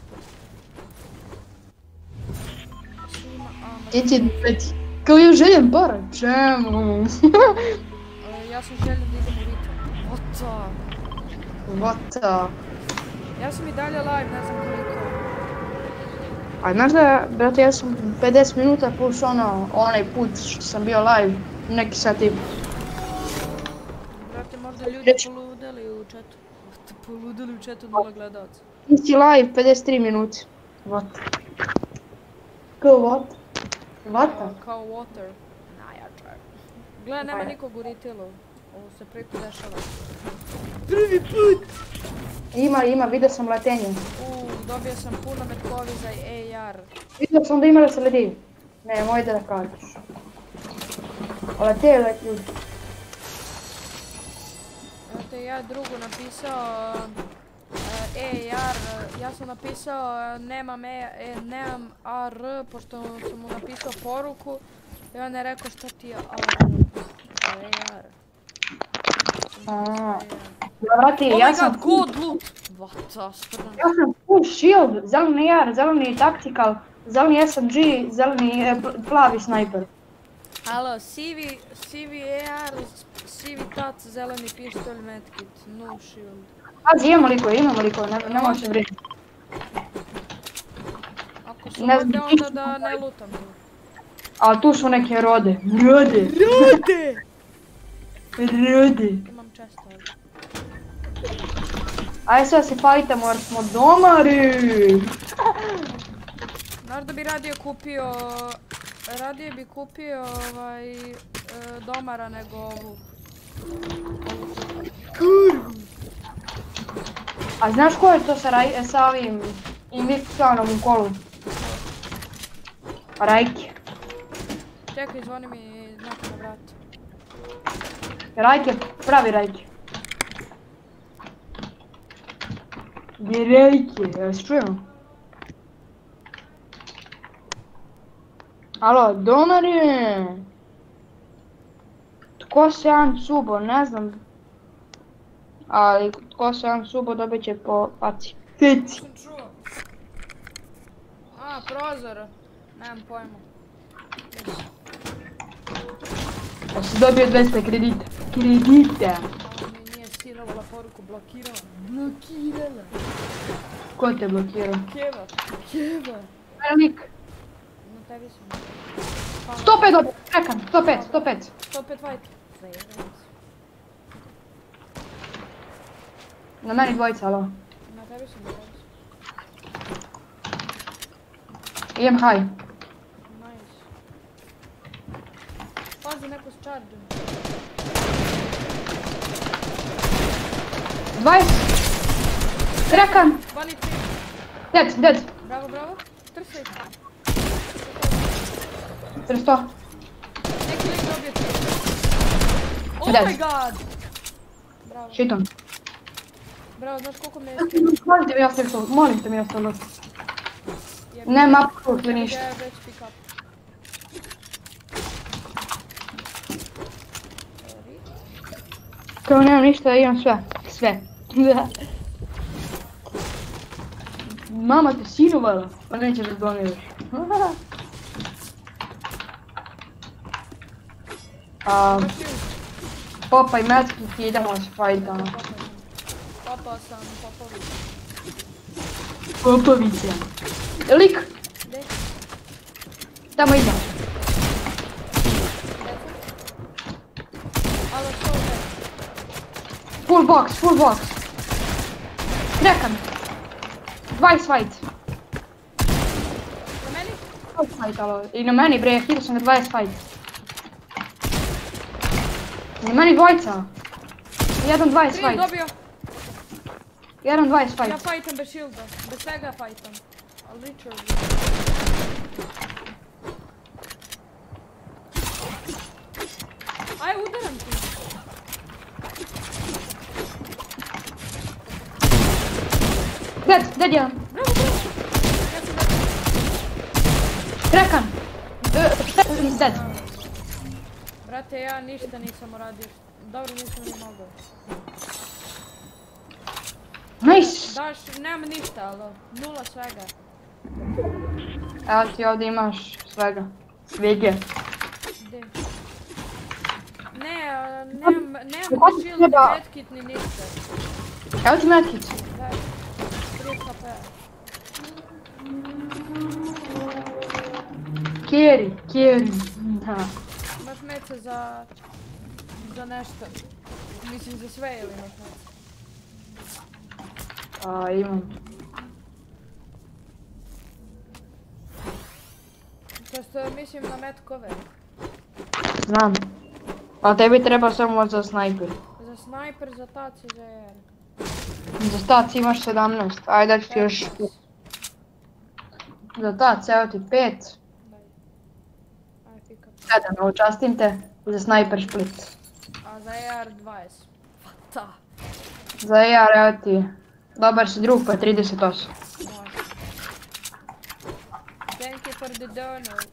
Ti ti peti. Kao ja željem para. Čemu? Ja sam želio da idem u ritam. Oto. Vata. Ja sam i dalje live, ne znam koliko. A znaš da, brate, ja sam 50 minuta plus onaj put što sam bio live, neki sat i... Brate, možda ljudi poludeli u chatu. Poludeli u chatu 0 gledalca. Ti si live 53 minuta. What? Kao what? Vata? Kao water. Najjačar. Gle, nema nikog u retailu. Ovo se preko dešava. Prvi put! Ima, vidio sam letenje. Dobio sam puno metkovi za AR. Vidio sam da ima da se leti. Ne, moj da kažeš. Leteo je ljudi. Znate, ja drugu napisao AR, ja sam napisao nemam AR, pošto sam mu napisao poruku i on je rekao šta ti je AR. Vrati, ja sam... God loot! Vata, sprdan. Ja sam full shield, zeleni AR, zeleni tactical, zeleni SMG, zeleni plavi sniper. Alo, sivi AR, sivi tac, zeleni pištolj, medkit, no shield. Pazi, imamo liko, ne može vrijediti. Ako su ovdje onda da ne lutam. A tu su neke rode. Rode! Imam često ovdje. Ajde sve se fajtamo jer smo domari! Znaš da bi radije kupio domara nego ovu. A znaš ko je to sa ovim Invictionom u kolu? Rajke. Čekaj, zvoni mi neko na vrat. Rajke, pravi Rajke. Gdje je Rajke? Jel se čujemo? Alo, domari! Tko se jedan subo, ne znam. Ali tko se jedan subo dobit će po faci. Fici! A, prozor. Nemam pojma. Ja si dobio 200 kredita. Kredita! Ovo mi nije sirovala poruku, blokirala. Ko te blokirao? Keva. Velik. Na tebi sam. 105 dobio, čekam, 105. 105 fight. Na meni dvojica, alo. Na tebi sam. Idem high. Nice. Pazi, neko s chargeom. 20. Čekam. Bunny 3. Dead. Bravo. Trsaj. 300. Neki lik dobio 3. Oh Dead. my god! Bravo. Šitom. Bravo, znaš koliko me je Molim te mi ostalo. Nema apsolutno ništa. Ja već pick up. Kao nemam ništa, imam sve. Mama te silovala, pa nećeš da doniraš. Popaj medkit i idemo se fajtamo. Popao sam Popovića. Lik! Gdje? Tamo idemo. Alo, što ovdje? Full box. Čekam. 20 fight. Na meni? 20 fight, alo. I na meni bre, hidu sam ga 20 fight. I na meni dvojica. Jedan 20 fight. Dobio. Jedan 20 fight. Ja fajtam bez shielda. Bez svega fajtam. Ali Richard... Aj, udaram ti. Dead jedan. Bravo, bravo. Ja sam dead. Krekan. Dead. Brate, ja ništa nisam uradio. Dobro, nisam ni mogao. Nice. Daš, nemam ništa, ali nula svega. Evo ti ovdje imaš svega. Svege. Gdje? Nemam ni shield, ni medkit, ni ništa. Evo ti medkit. Daj, 3 HP. Kjeri. Da. Imaš mece za nešto. Mislim za sve ili imaš mece? Imam. To što mislim na metkove. Znam. A tebi treba samo za snajper. Za snajper, za tac i za AR. Za tac imaš 17. Ajde da ću ti još... Za tac, evo ti 5. Daj. Aj, pick up. 7, učastim te. Za snajper šplit. A za AR 20. Fata. Za AR evo ti. Dobar si drug pa 38. Može. Thank you for the donut.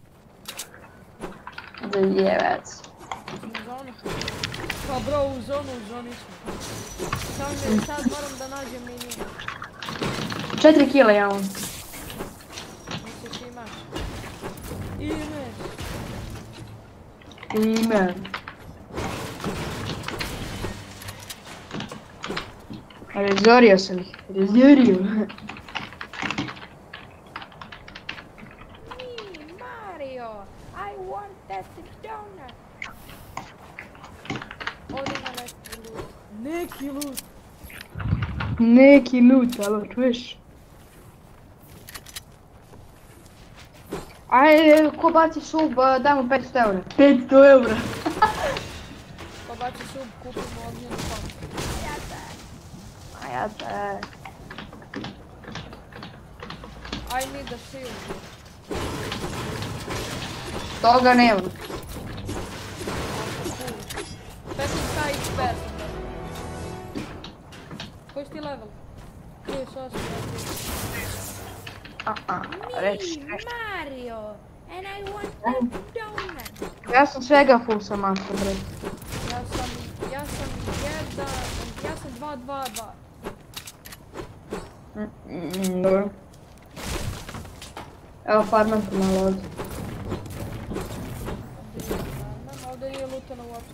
Za jevac. U zonu. Pa bro, u zoni smo. Sad moram da nađem miniju. 4 kila imam. Misliš imaš? Imaš. Ime. Razorio sam ih. Razorio. Mario, I want that donut. Ovdje ima neki loot. Neki loot. Neki loot, alo, čuješ? Ajde, ko baci sub, daj mu 500 eura. 500 eura. Ko baci sub, kupimo ognjenu pompu. A ja te... I need a shield. Toga nema. 15k XP sam da. Koji si ti level? 38. Reći. Mario, and I want that donut. Ja sam svega full sa masom, bre. Ja sam 2-2-2. Dobro. Evo farmam se malo ovdje. Ovdje nije lutano uopće.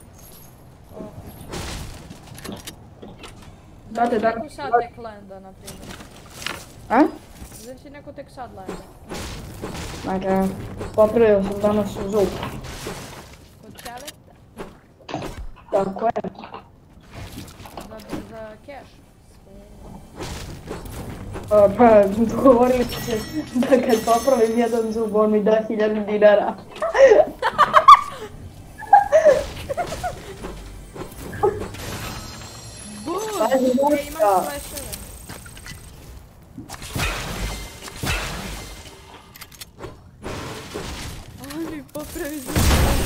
Znate da... Neko sad tek landa, na primjer. A? Znači neko tek sad landa. Dakle, popravio sam danas zub. Kod Čeleta? Tako je. Za cash. Pa, dogovorili smo se da kad popravim jedan zub, on mi da 1000 dinara. Pazi, imam flasheve. Oni popravi zub.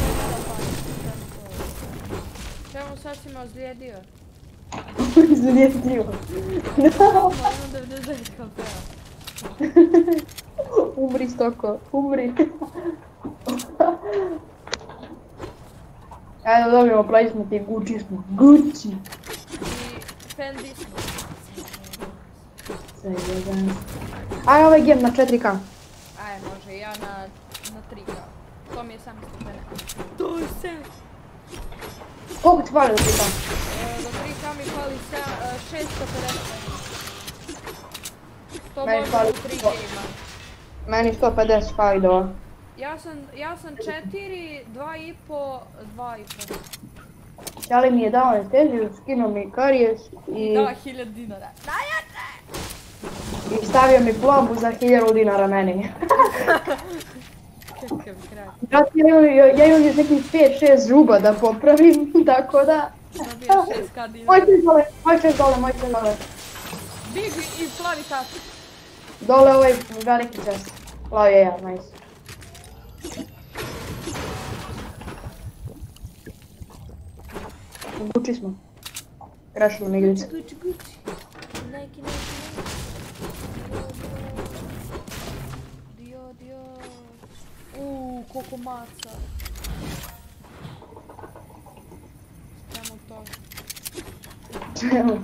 Čemu sad si me ozlijedio? Izlijetio. Imam 99 HP-a. Umri Stoko, umri. Ajde dobijemo placement i Gucci smo. Gucci. I Fendi smo. Aj ovaj game na 4K. Aj, može, ja na 3K. To mi je samo stupene. To je se! Koliko ti fali do 3K? Do 3K mi fali 650. To Meni može fali u 3 gejma. Meni 150 fali do... Ja sam 4, 2,5, 2,5. Čali mi je dao anesteziju, skinuo mi karijes i... Da, 1000 dinara. Dajete! I stavio mi plombu za 1000 dinara meni. Kakav kraj. Ja imam još nekih 5-6 zuba da popravim, tako da... Dobiješ 6k dinara. Moj čez dole. Big i plavi tatu. Dole ovaj veliki chest. Plavi je ja, nice. Guči smo. Krašimo igrice. Gucci. Neki. Dio. Koliko maca. Spremo to. Evo.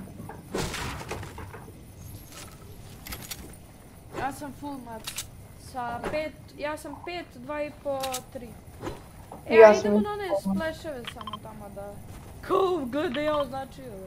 Ja sam full mac. Ja sam 5, 2,5, 3. Ja idemo sam- na one splasheve samo tamo da... Ko, gledaj ja označio, bro.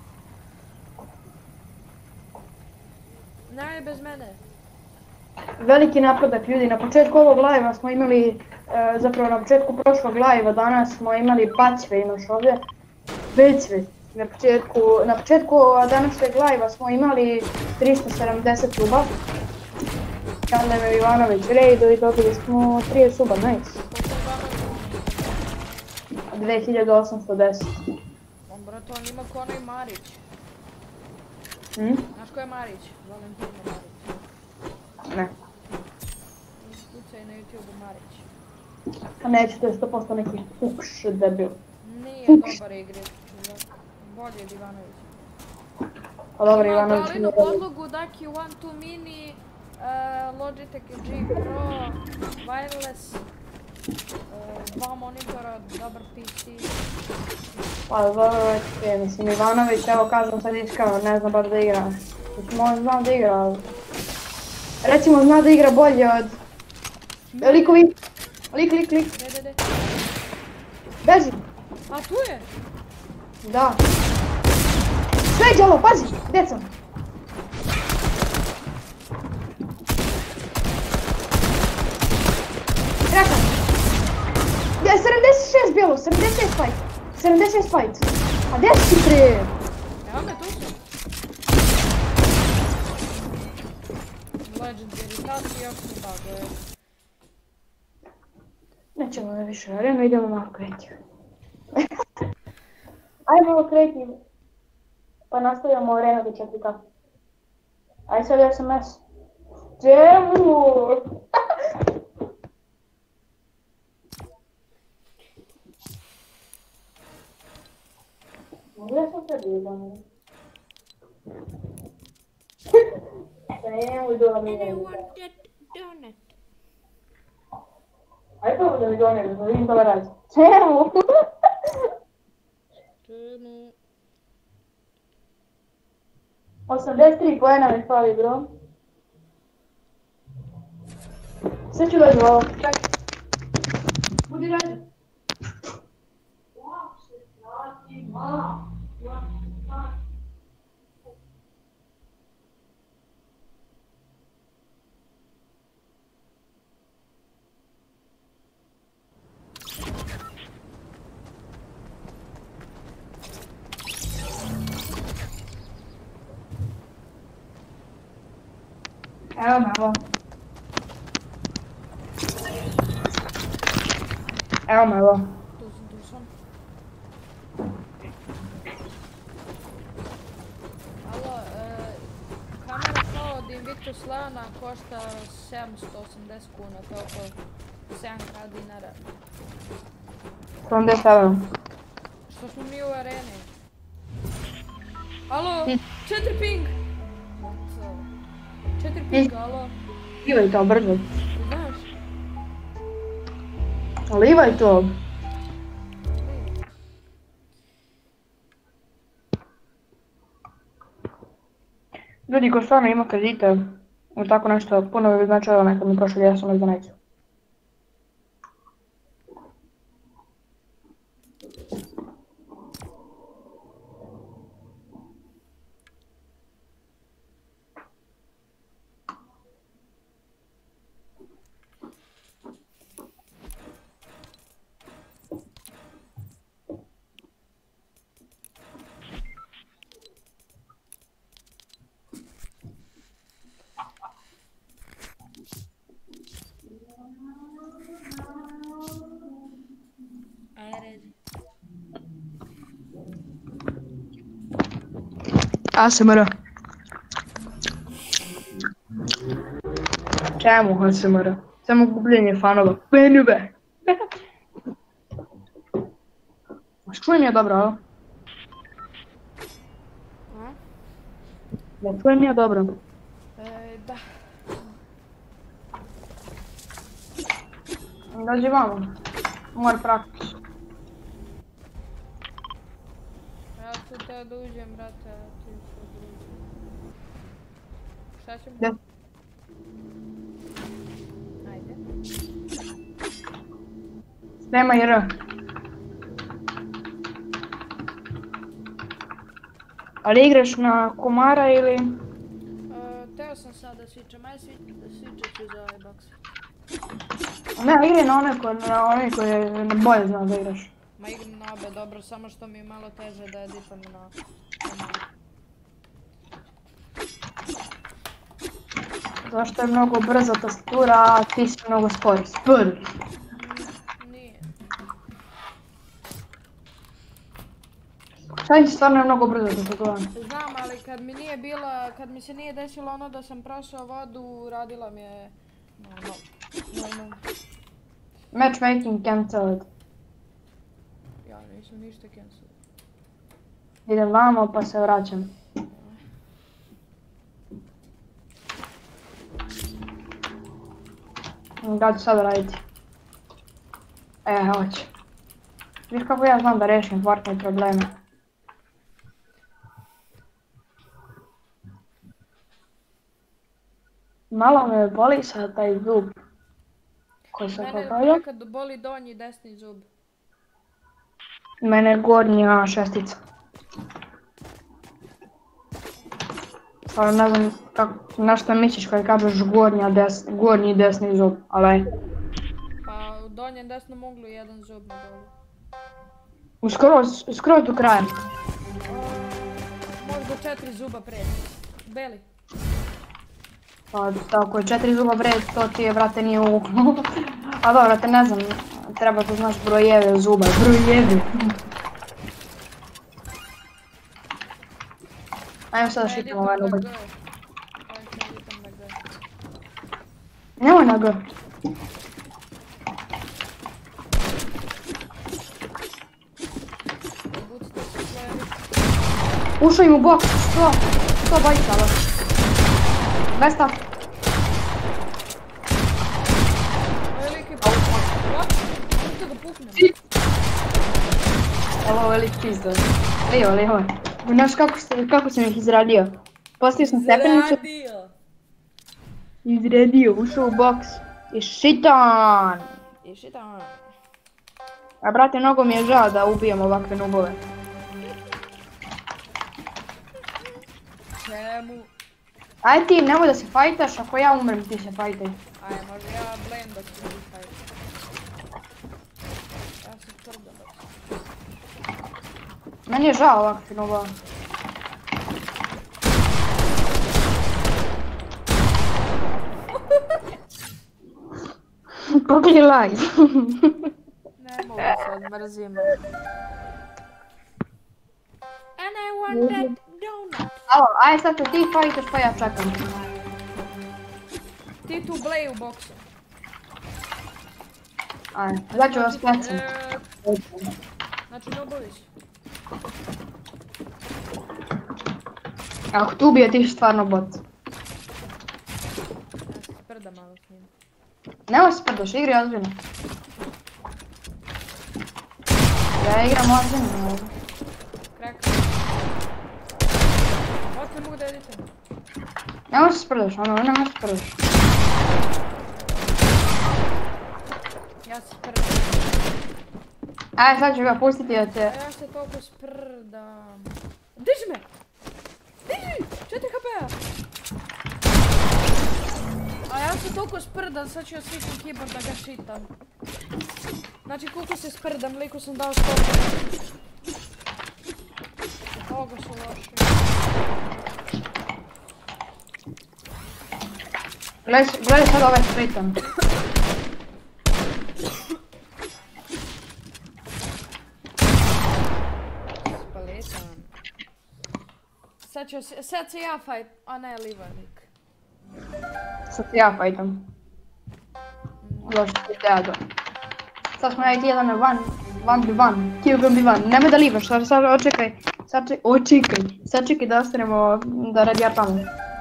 Ne, bez mene. Veliki napredak ljudi, na početku ovog live-a smo imali, zapravo na početku prošlog live-a danas smo imali pacve, imaš ovdje, becve. Na početku današnjeg live-a smo imali 370 suba. Kadlem je Ivanović rejdu i dobili smo 30 suba, nice. 2810. On, brate, on ima ko onaj Marić. Znaš ko je Marić? Valentin Marić. Ne. Kucaj na YouTube Marić. A neću, to je 100% neki fukš debil. Nije dobar igrić. Bolje od Ivanovića. Pa dobro, Ima Ivanović Galinu nije podlogu, Daki 1.2 mini, Logitech G Pro, wireless, 2 monitora, dobar PC. Pa dobro, već mislim, Ivanović, evo kažem sad iskreno, ne znam baš da igra. Mislim, on zna da igra, ali... Recimo, zna da igra bolje od... Likovi... Lik. De. Bezi. A tu je! Da. Sve djelo, pazi, gdje sam? Kraka. 76 bijelo, 76 fight. 76 fight. A gdje si pre? Evo me, tu su. Legendary, tad si još ni baguje. Nećemo da više arenu, idemo malo kreativ. Ajde malo kreativ. Pa nastavljamo arenu do 4K. Ajde sad SMS. Čemu? Mogu ja sam tebi idem? Čemu da mi ne idem? Ajde prvo da mi donem, da vidim to radi. Čemu? Čemu? 83 poena mi fali, bro. Sve ću doći ovo. Čekaj. Budi rađen. Evo me ovo. Evo me ovo. Tu sam. Alo, kamera kao od Invictus Leona košta 780 kuna, to je oko 7k dinara. 77. Što smo mi u areni? Alo, 4 ping! 4 pinga, alo. Livaj to brzo. Znaš? Livaj to. Ljudi ko stvarno ima kredite, ili tako nešto, puno bi značilo nekad mi pošalje SMS donaciju. ASMR. Čemu HSMR? Samo gubljenje fanova. Penube! Čujem ja dobro, ali? Ja čujem ja dobro. Da. Dođi vamo. Moj praktis. Ja tu te da uđem, brate, a ti što drugi. Šta ćemo? Gdje? Ajde. Spremaj R. Ali igraš na komara ili? Teo sam sad da svičam, aj svičat ću za ovaj box. Ne, igraj na one koje bolje znaš da igraš. Ma igram na obe, dobro, samo što mi je malo teže da edipam na komara. Zašto je mnogo brza tastatura, a ti si mnogo spori. Spori! Nije. Šta si stvarno je mnogo brzo tastatura? Znam, ali kad mi se nije desilo ono da sam prošao vodu, radila mi je... No. Matchmaking cancelled. Ja nisam ništa cancel. Idem vamo pa se vraćam. Da ću sad raditi. Hoće. Viš kako ja znam da rešim Fortnite probleme. Malo me boli sad taj zub. Koji se popravlja. Mene nekad boli donji desni zub. Mene je gornja šestica. Stvarno ne znam na što misliš kad kažeš gornji desni zub, ali... Pa u donjem desnom uglu jedan zub me boli. Skroz do kraja. Možda 4 zuba pred. Beli. Pa tako je, 4 zuba vred, to ti je, brate, nije u uglu. A dobro, te ne znam, treba da znaš brojeve zuba, brojeve. Ajmo sada šitam ovaj lubak. Nemoj na G. Ušao im u boks, 100 bajkala. 200. Evo velik pizda. Lijevo. Znaš kako sam ih izradio? Postavio sam stepenicu. Izradio, ušao u boks. I šitan. A brate, mnogo mi je žao da ubijem ovakve nubove. Čemu? Ajde ti, nemoj da se fajtaš, ako ja umrem ti se fajtaj. Ajde, možda ja blame da ću mi fajt. Ja sam tvrda da ću. Meni je žao ovakve nubove. Pogledaj live. Ne mogu sad, mrzim. And I want that donut. Alo, ajde sad se ti fajtaš pa ja čekam. Ti tu blej u boksu. Ajde, sad ću vas pecam. Znači Dobović. Ako tu ubije ti si stvarno bot. Ja se sprda malo s njim. Nemoj se sprdaš, igri ozbiljno. Ja igram ozbiljno. Krak. Ovdje ne mogu da editam. Nemoj se sprdaš, nemoj se sprdaš. Ja se sprdam. Ajde, sad ću ga pustiti da te... Ja se toliko sprdam. Diži me! Diži! 4 HP-a! A ja se toliko sprdam, sad ću ja svišem keyboard da ga šitam. Znači koliko se sprdam, liku sam dao 100. Ovoga su loši. Gledaj sad ovaj spritan. Spaletan. Sad se ja fajt, a ne livanik. Sad ja fajtam. Došli ti dado. Sad smo ja i ti jedan na 1v1. Kill gonna be 1. Nemoj da livaš, sad očekaj. Sad čekaj da ostanemo da radi ja tamo.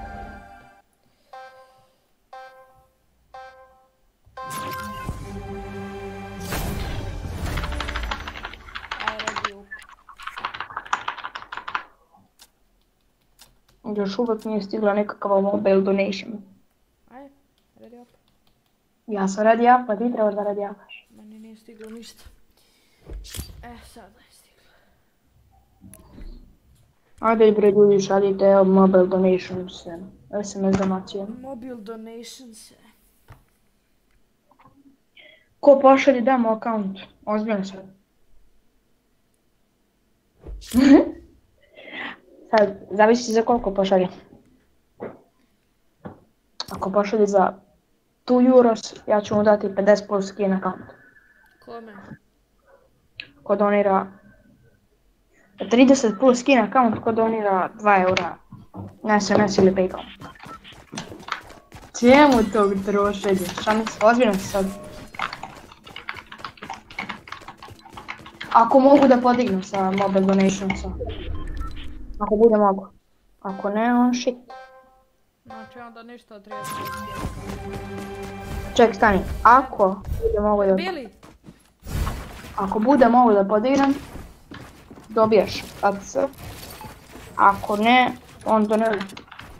Još uvijek nije stigla nekakva mobile donation. Ajde, radi op. Ja sam radi apa, ti trebaš da radi apaš. Meni nije stiglo ništa. Sada je stiglo. Ajde bre ljudi, šaljite mobile donations, SMS donacije. Mobile donations. Ko pošalje demo account? Ozbiljno sad. Sad, zavisi za koliko pošalje. Ako pošalje za 2 euros, ja ću mu dati 50% skin account. Kome? Ko donira 30 plus skin account, ko donira 2 eura na SMS ili PayPal. Čemu tog trošenja? Ozbiljno si sad. Ako mogu da podignu sa mobile donationsa. Ako bude mogu. Ako ne, on shit. Znači onda ništa od 30. Ček, stani. Ako bude mogu da... Bili? Ako bude mogu da podignem, dobiješ ATS. Ako ne, onda ne. To ne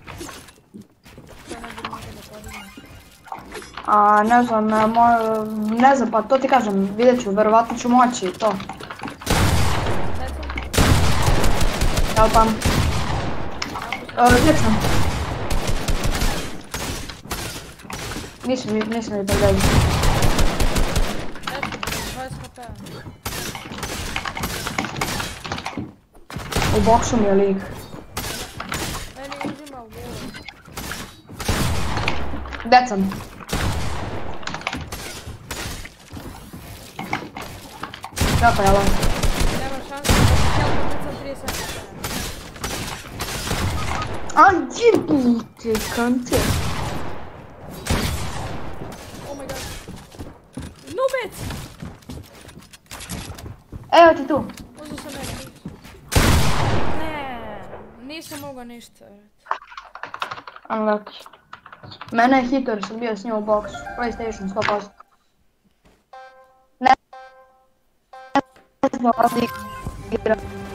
bi mogli da podigneš. A ne znam, ne znam, pa to ti kažem, vidjet ću, verovatno ću moći to. Jel pa? Gdje sam? Nisam mi pogledao. 20 HP. U boksu mi je lik. Meni uzima u glavu. Gdje sam? Kako je ovo? Nema šanse da se helpa kad sam 30 HP. A gdje bute, kante? Oh my god. Nubec! Evo ti tu. Uzeo sam mene. Ne, nisam mogao ništa. Unlucky. Mene je hito jer sam bio s njim u boksu. PlayStation 100%. Ne znam ovdje igra.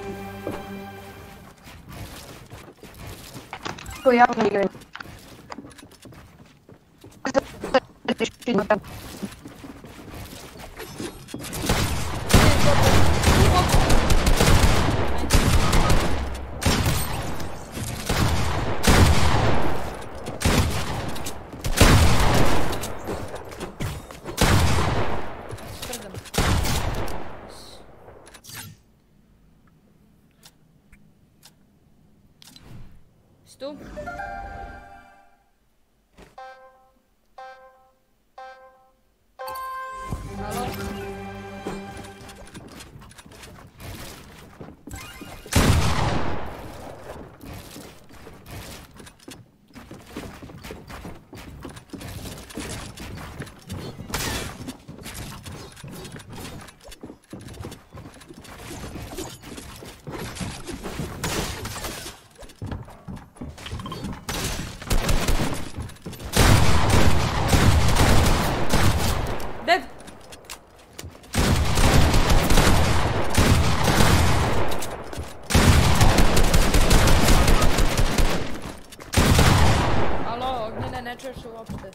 To javno igraju. Tu? Alo? Dead! Alo, Ognjene, ne čuješ uopšte.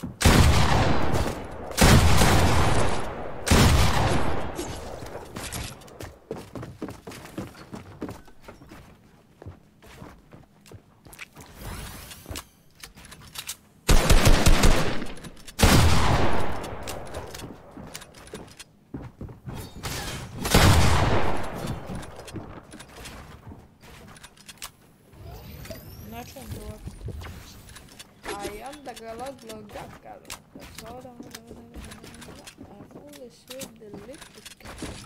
Ne čujem te uopšte. I am the Galoglo Gakal. The soda. I fully sweep the liquid.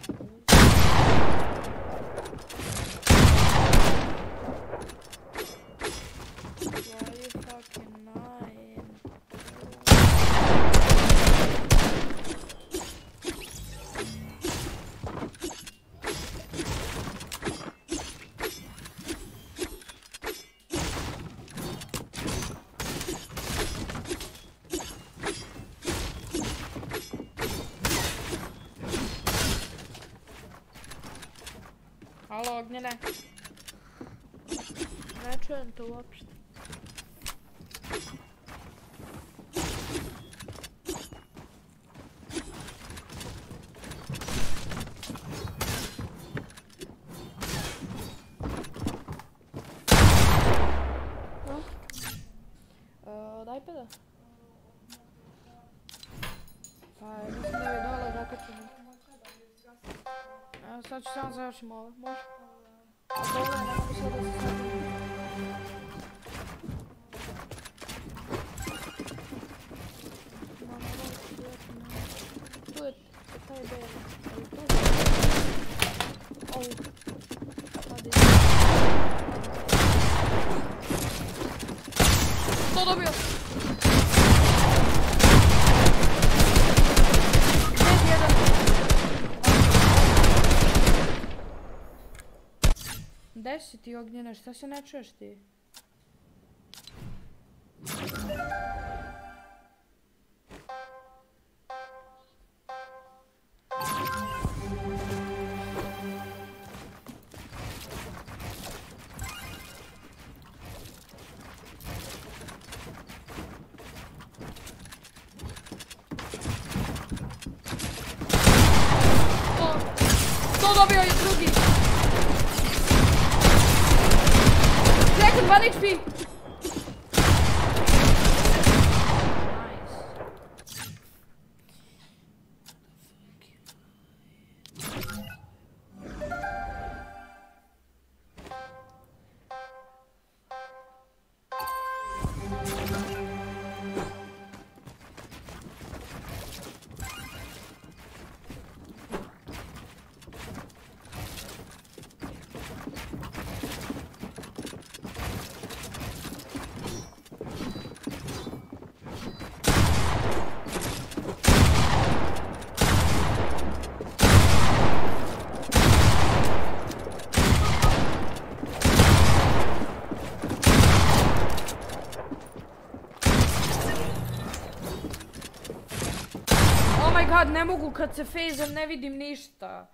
Why you fucking lying? Alo, Ognjene. Ne čujem to uopšte. Daj pa da. Pa, mislim da je dole zakačeno. Evo, sad ću samo završim ovo, može? A dole ne mogu sad da se sadim. Tu je taj bel. Ali tu je. Ovu. Sad je. To dobio! Gdje si ti, Ognjene? Šta se ne čuješ ti? To dobio je drugi! 1 HP! Ne mogu kad se fejzom, ne vidim ništa.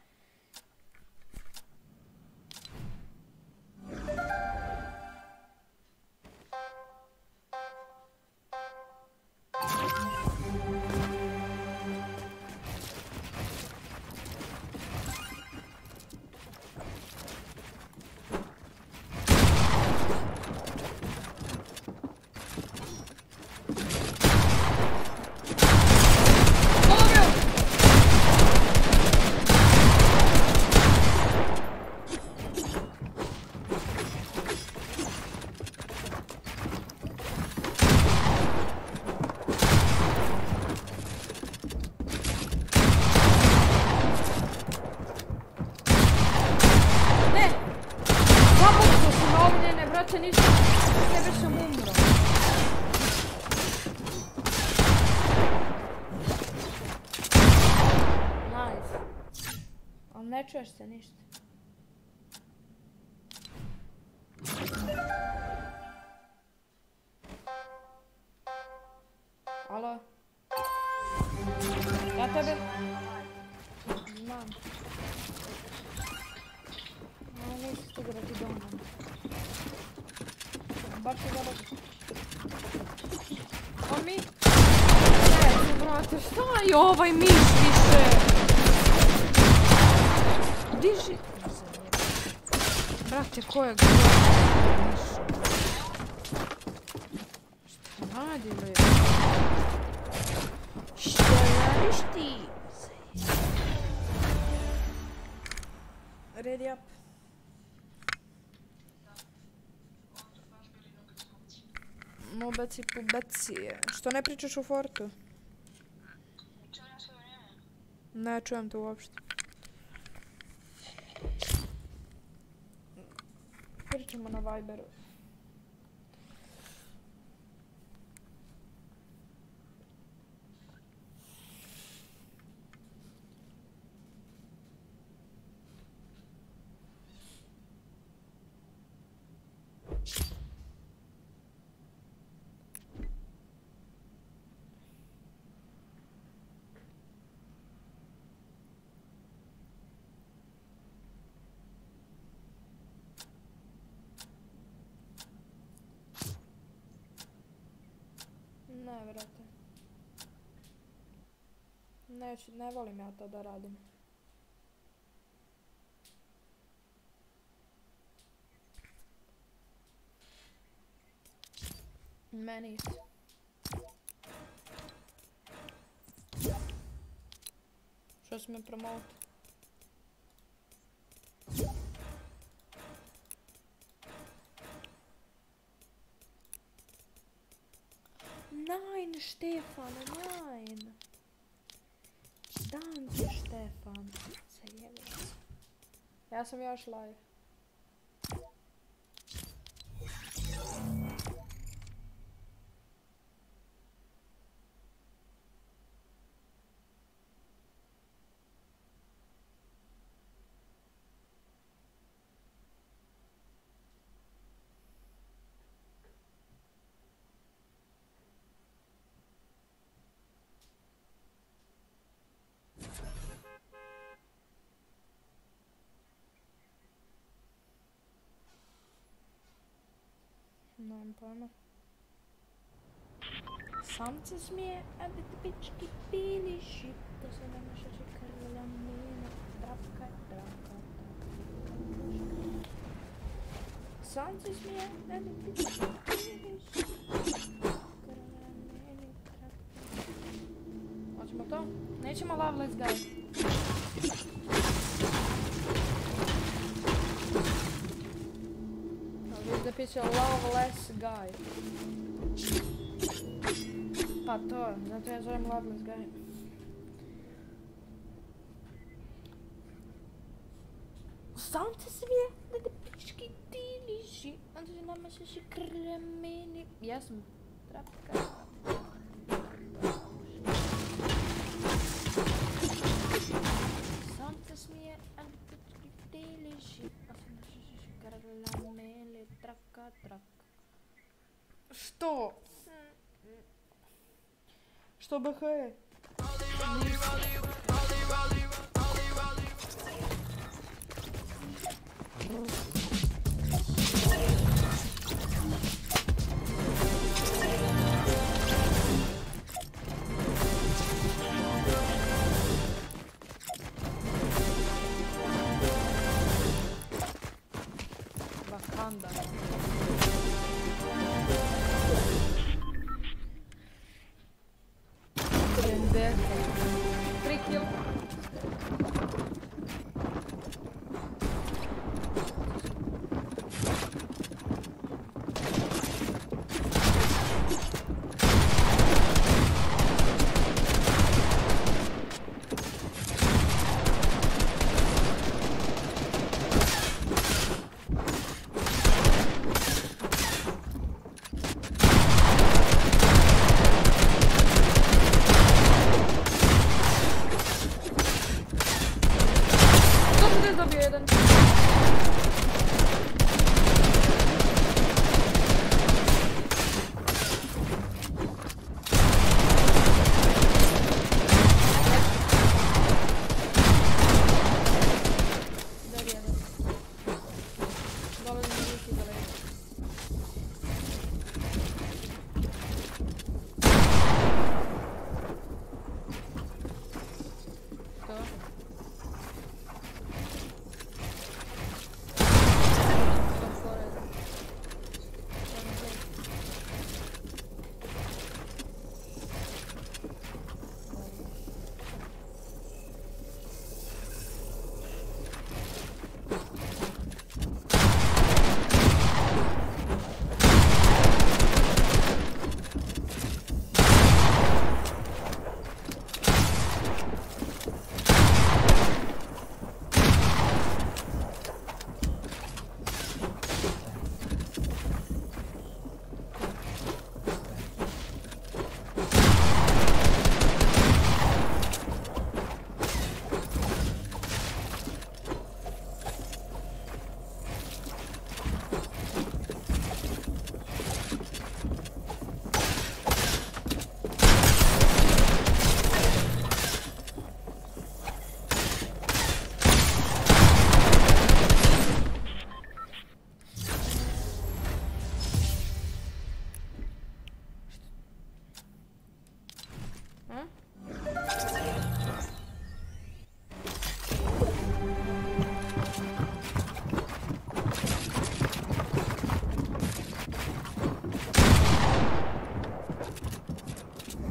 Ništa, tebe sam umro. Nice. Ali ne čuješ se ništa. Alo? Ja tebe... Znam. No, nisi stigao da ti doma. Baš je dobro. On mi... Ne, brate, šta je ovaj miš više? Diži... Brate, ko je gledao miša? Šta radi, bre? Šta radiš ti? Ready up. No, beci po beci. Što ne pričaš u Fortu? Čujem sve vrijeme. Ne čujem te uopšte. Pričamo na Viberu. Ne, vrate. Ne volim ja to da radim. Meni isto. Što si me promouti? Nein, Stefan, nein. Danke, Stefan. Ja sam još live. Nemam pojma. Samce smije, a da ti pički piliši. Da se ne može čekarla mina. Trapka, trapka, trapka. Samce smije, a da ti pički piliši. Hoćemo to? Nećemo Loveless guy. Da piše Loveless guy. Pa to, zato ja zovem Loveless guy. Samce smije, da te pički tiliši. Onda se nama se še kremeni. Jesam. Trapka. Samce smije, da te pički tiliši. Карамели, трака, трака. Что? Что БХ? Wakanda. Vendetta. 3 kill.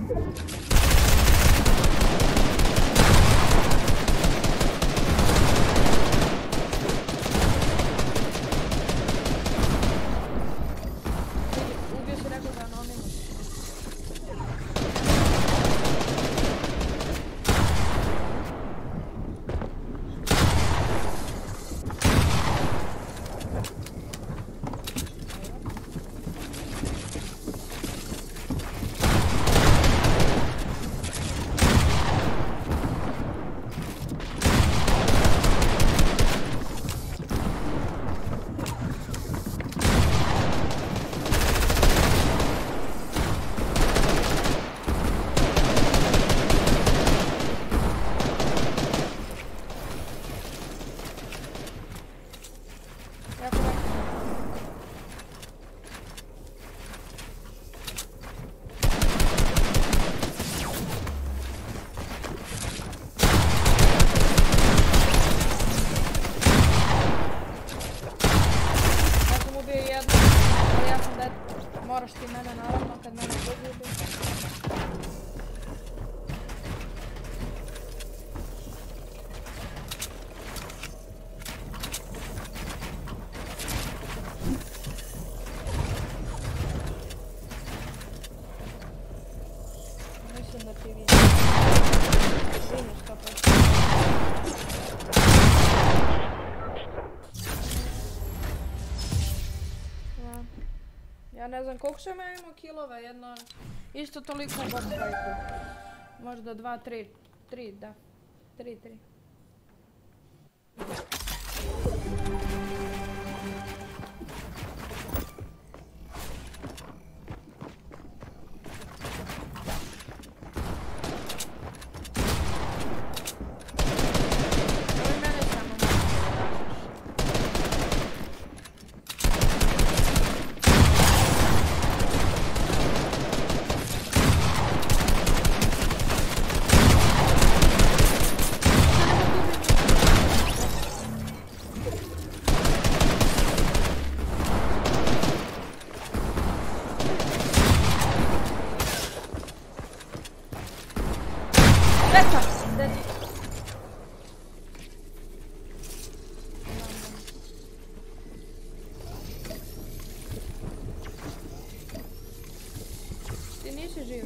Ubio si rekao da je anonimus. Jako lako. Ja sam ubio jednu, ali ja sam dead. Moraš ti mene naravno kad mene drugi ubio. Mislim da ti vidim. Vidim 100%. Ja ne znam koliko sam ja imao kilove, jedno isto toliko u boss fightu. Možda 2, 3, 3, da. 3. Ti nisi živ.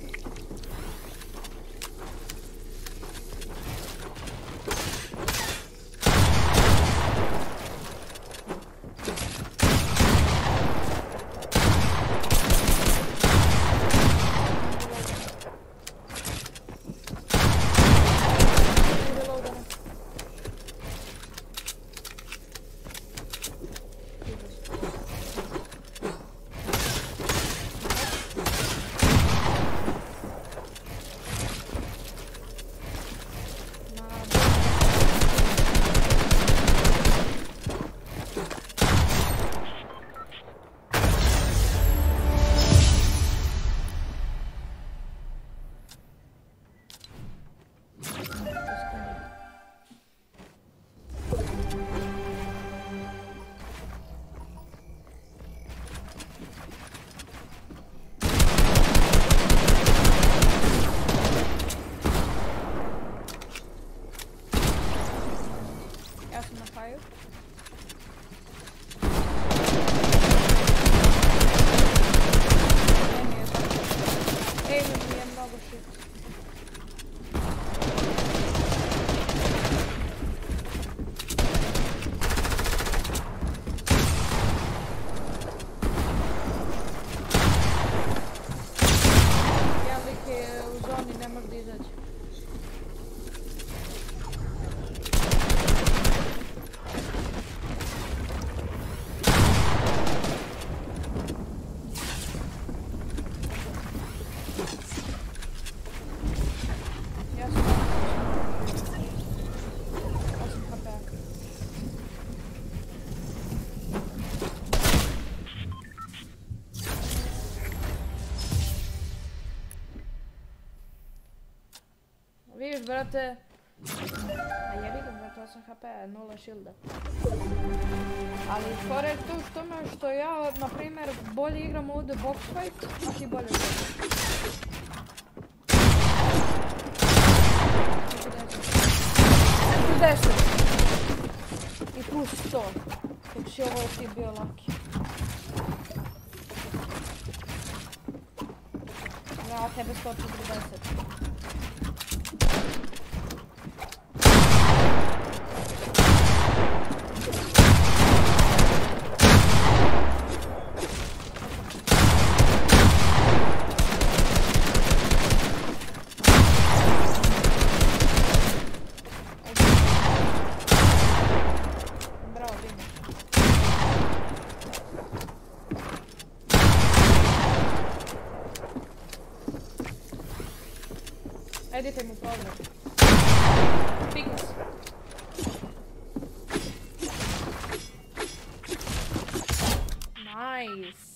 Vidiš, brate, a jebi ga, brate, 8 HP, 0 shielda. Ali fora je tu što ja, na primjer, bolje igram ovdje box fight, a ti bolje. 10. I plus 100. Kako si ovo ti bio laki. Ja, tebe 140. Bravo, Dino. Edite mu program. Fix. Nice.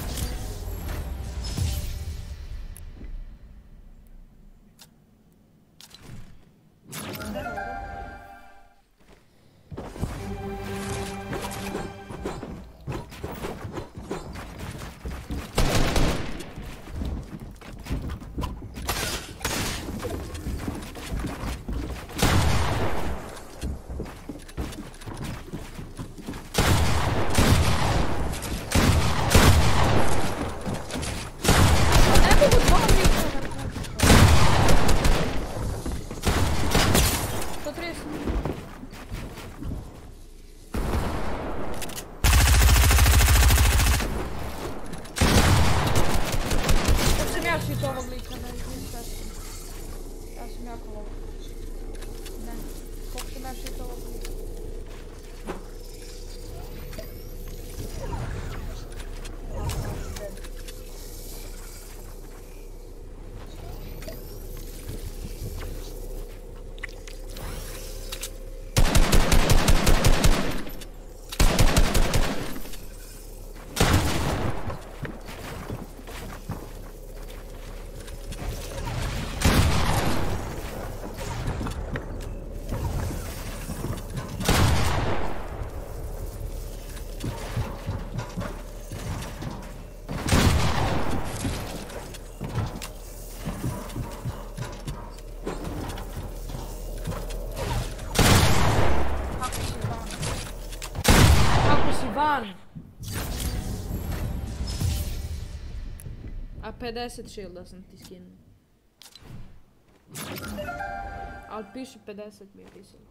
A 50 shielda sam ti skinuo. Ali piše 50 mi je pisalo.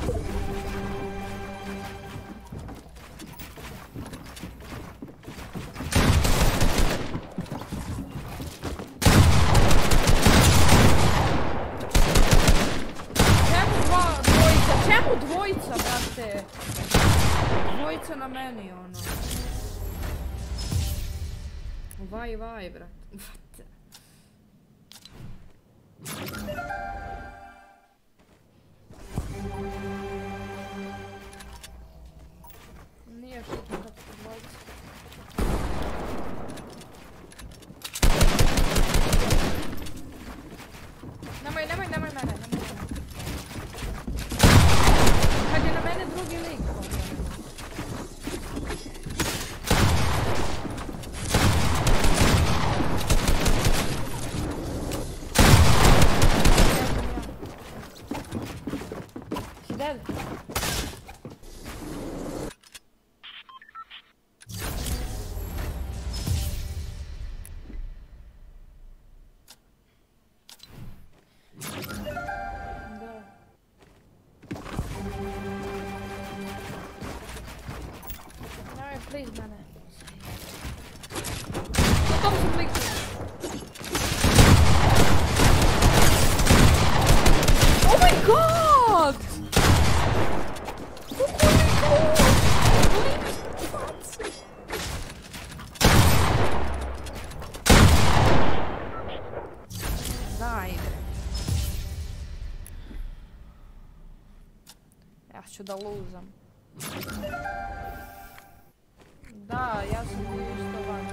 Čemu dvojica, brate? Dvojica na meni, ono. Vaj, brat. Nije šutno kako se dvojica. Nemoj mene. Kad je na mene drugi lik. Dead. Please, man. Stop the blink. Oh my god! Daj, bre. Ja ću da luzam. Da, ja sam bio isto van.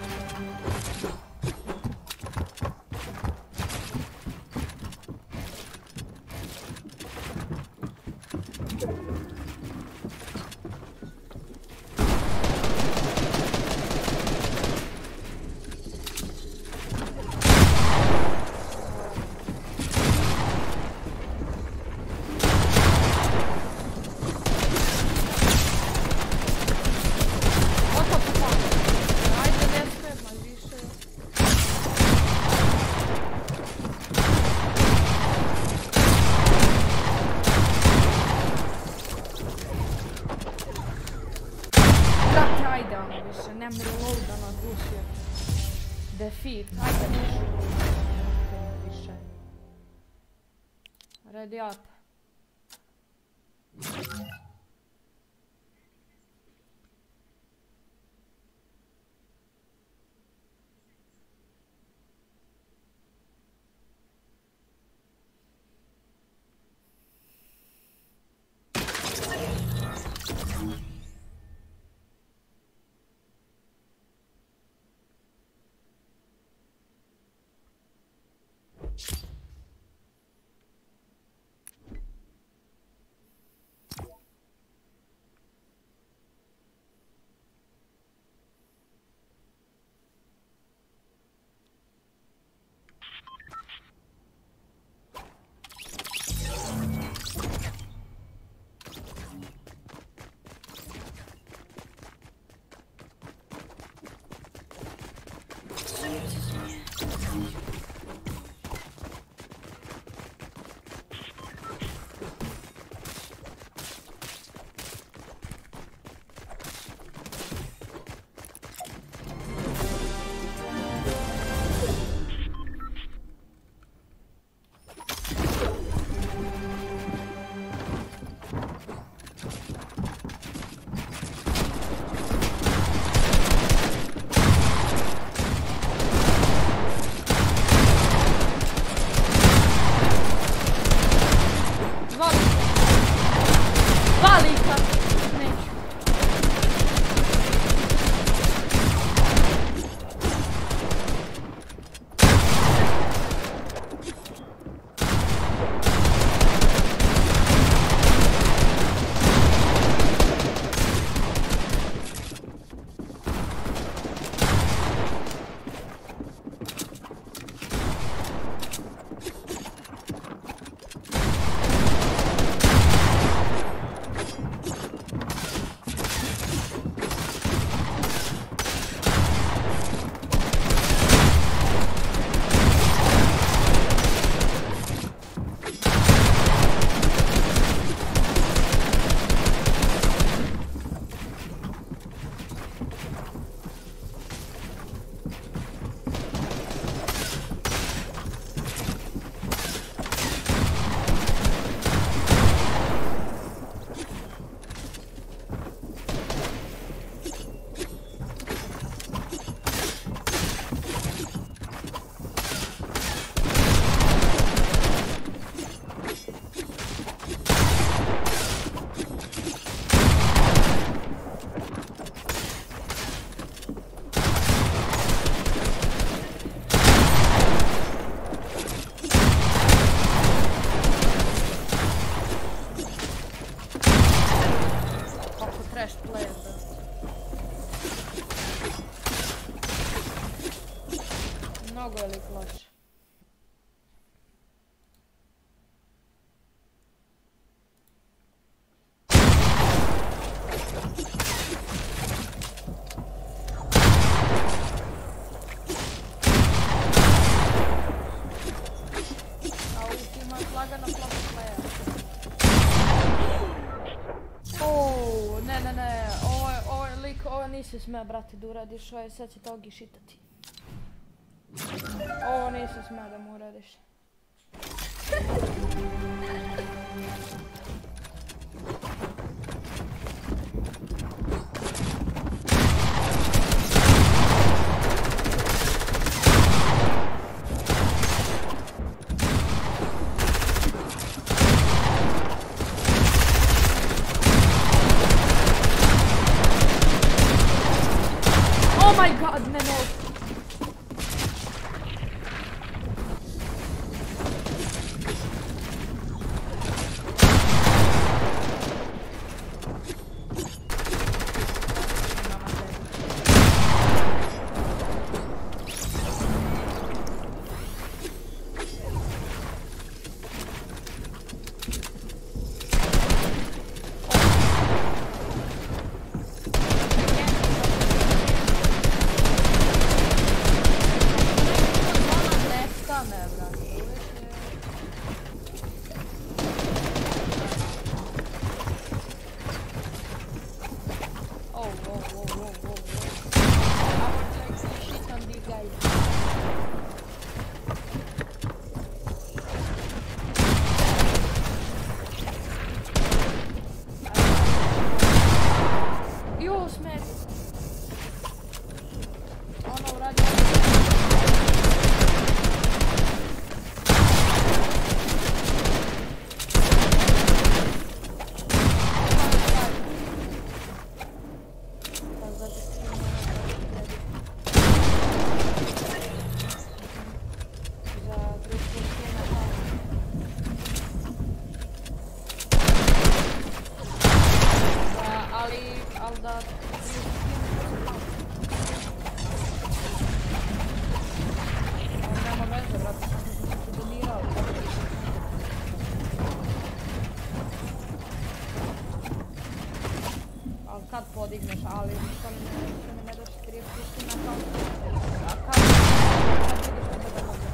feet, ajde više. Više. Ready up. Mnogo je lik loš. A ultimat lagano flop player. Ne, ovo je lik, ovo nisi sme, brate, da uradiš, ovo je sad će togi šitati. Ovo nisi sme da mu uradiš. Oh my god, ne mogu. ali što mi ne daš 30 pusti na kao... A kao... Kad vidiš to da mogu.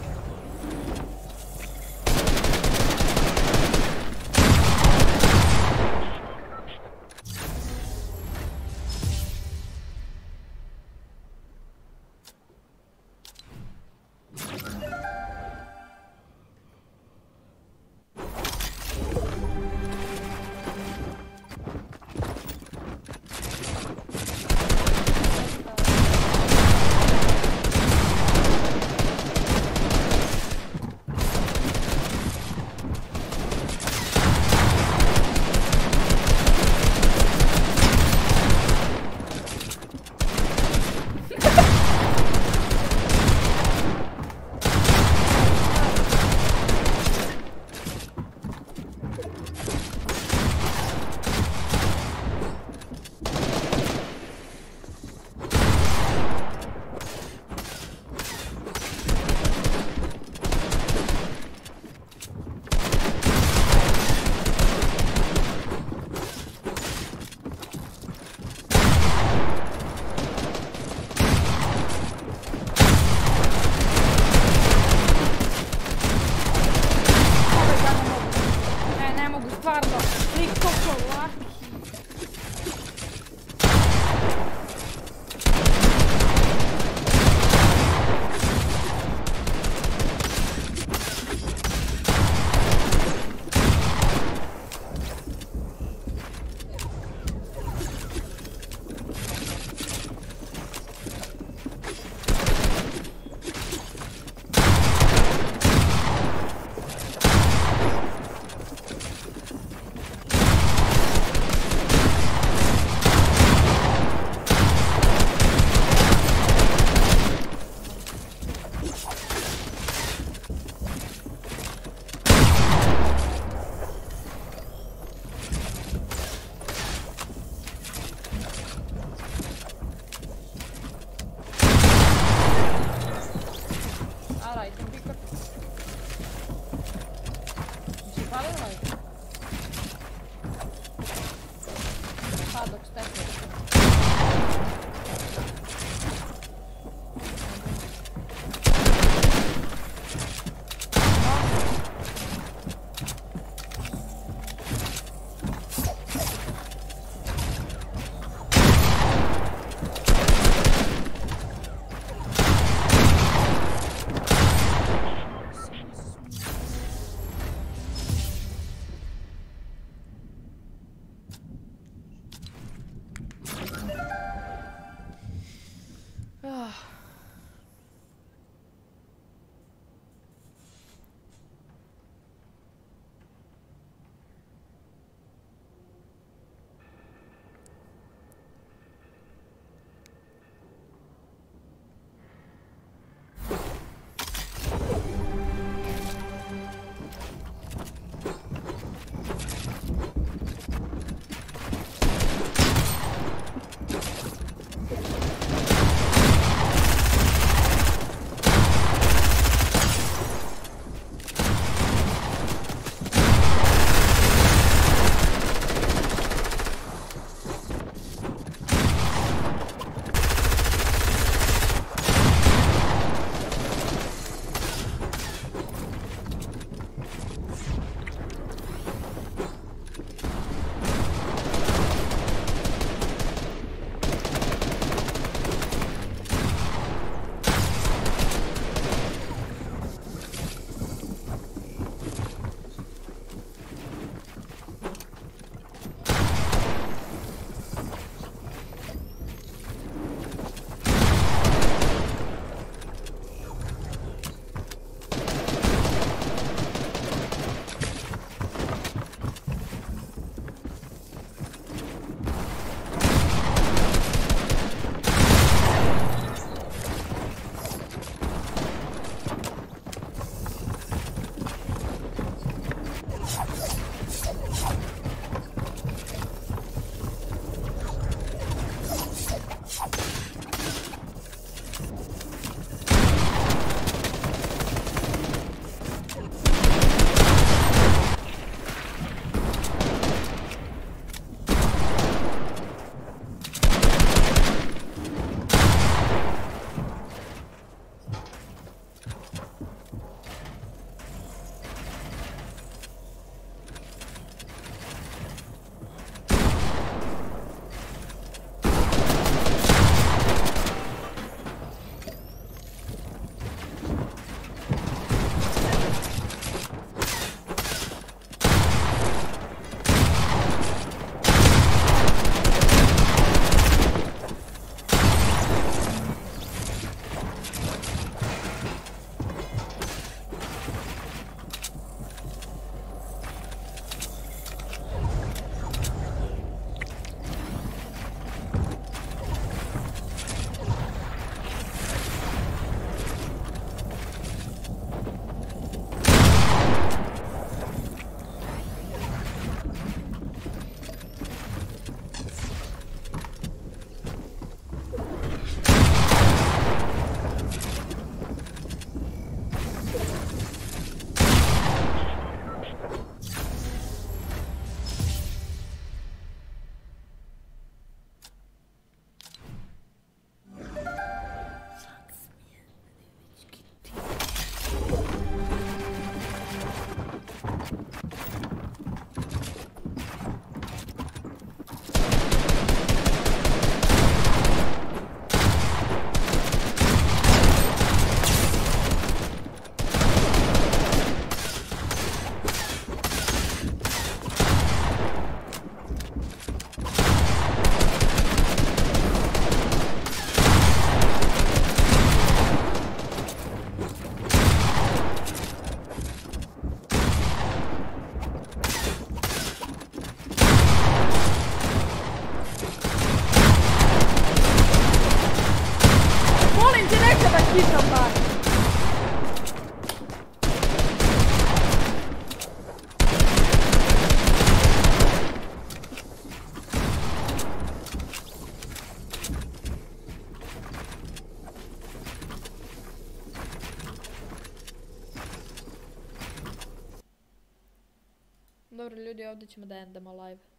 Molim ti nekada hitam bar. Dobro ljudi, ovdje ćemo da endamo live.